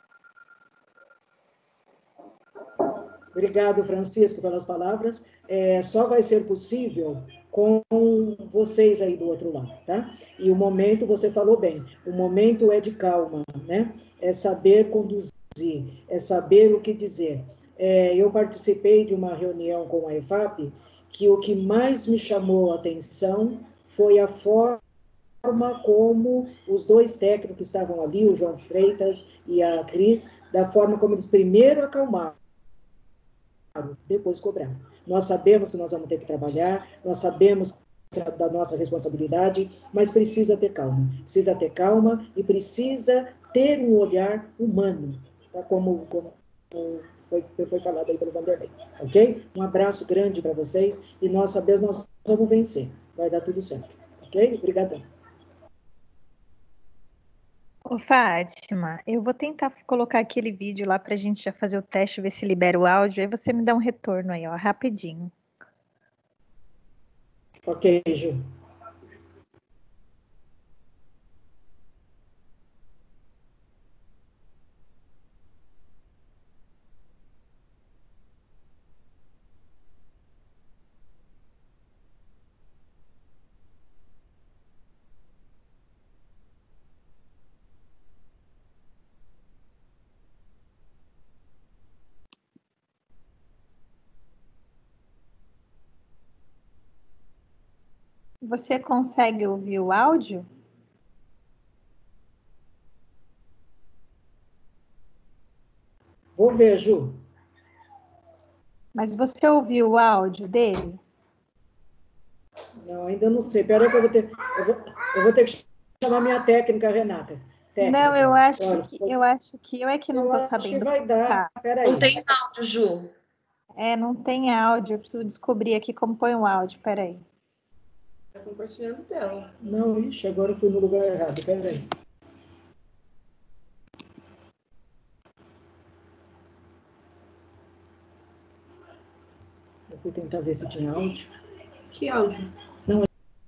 Obrigado, Francisco, pelas palavras. Só vai ser possível com vocês aí do outro lado, tá? E o momento, você falou bem, o momento é de calma, né? É saber conduzir, é saber o que dizer. Eu participei de uma reunião com a EFAP, que o que mais me chamou a atenção foi a forma como os dois técnicos que estavam ali, o João Freitas e a Cris, da forma como eles primeiro acalmaram, depois cobraram. Nós sabemos que nós vamos ter que trabalhar, nós sabemos da nossa responsabilidade, mas precisa ter calma e precisa ter um olhar humano, tá? Como foi falado aí pelo Vanderlei, ok? Um abraço grande para vocês e nós sabemos que nós vamos vencer, vai dar tudo certo, ok? Obrigadão. Ô, Fátima, eu vou tentar colocar aquele vídeo lá para a gente já fazer o teste, ver se libera o áudio, aí você me dá um retorno aí, ó, rapidinho. Ok, Ju. Você consegue ouvir o áudio? Vou ver, Ju. Mas você ouviu o áudio dele? Não, ainda não sei. Peraí que eu vou ter que chamar minha técnica, Renata. Técnica. Não, eu acho Olha, que eu é que não estou sabendo. Acho que vai dar. Peraí. Não tem áudio, Ju. Não tem áudio. Eu preciso descobrir aqui como põe o áudio. Peraí. Tá compartilhando tela. Não, ixi, agora eu fui no lugar errado. Peraí. Eu fui tentar ver se tinha áudio. Que áudio? Não.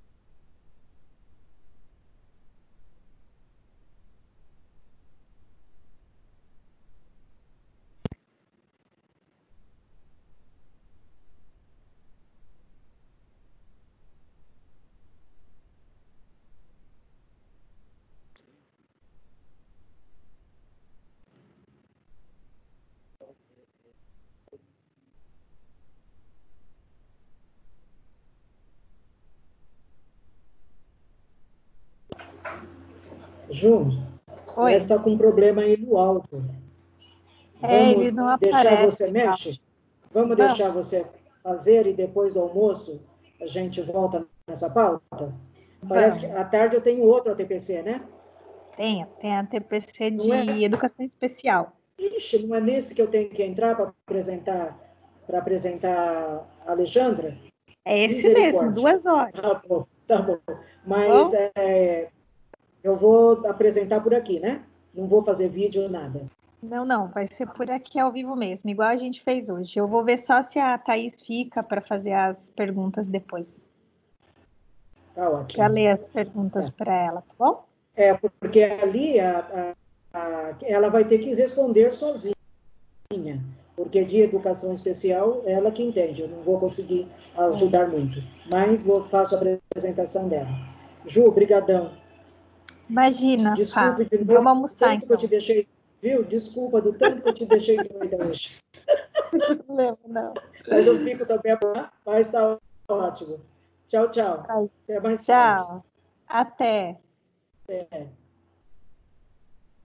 Ju, parece que está com um problema aí no áudio. Ele não aparece. Você mexe? Vamos deixar você fazer e depois do almoço a gente volta nessa pauta? Parece que à tarde eu tenho outro ATPC, né? Tem a TPC de Educação Especial. Ixi, não é nesse que eu tenho que entrar para apresentar a Alexandra? É esse mesmo, 2 horas. Tá bom. Mas eu vou apresentar por aqui, né? Não vou fazer vídeo, nada. Não, vai ser por aqui ao vivo mesmo, igual a gente fez hoje. Eu vou ver só se a Thaís fica para fazer as perguntas depois. Tá ótimo. Já ler as perguntas para ela, tá bom? Porque ali ela vai ter que responder sozinha, porque de educação especial, ela que entende, eu não vou conseguir ajudar muito, mas faço a apresentação dela. Ju, brigadão. Imagina, desculpe de novo, vamos almoçar, então. Que eu te deixei, viu? Desculpa do tanto que eu te deixei doida hoje. Não. Mas eu fico também, mas está ótimo. Tchau, tchau. Ai, Até mais tchau. tarde. Até. Até.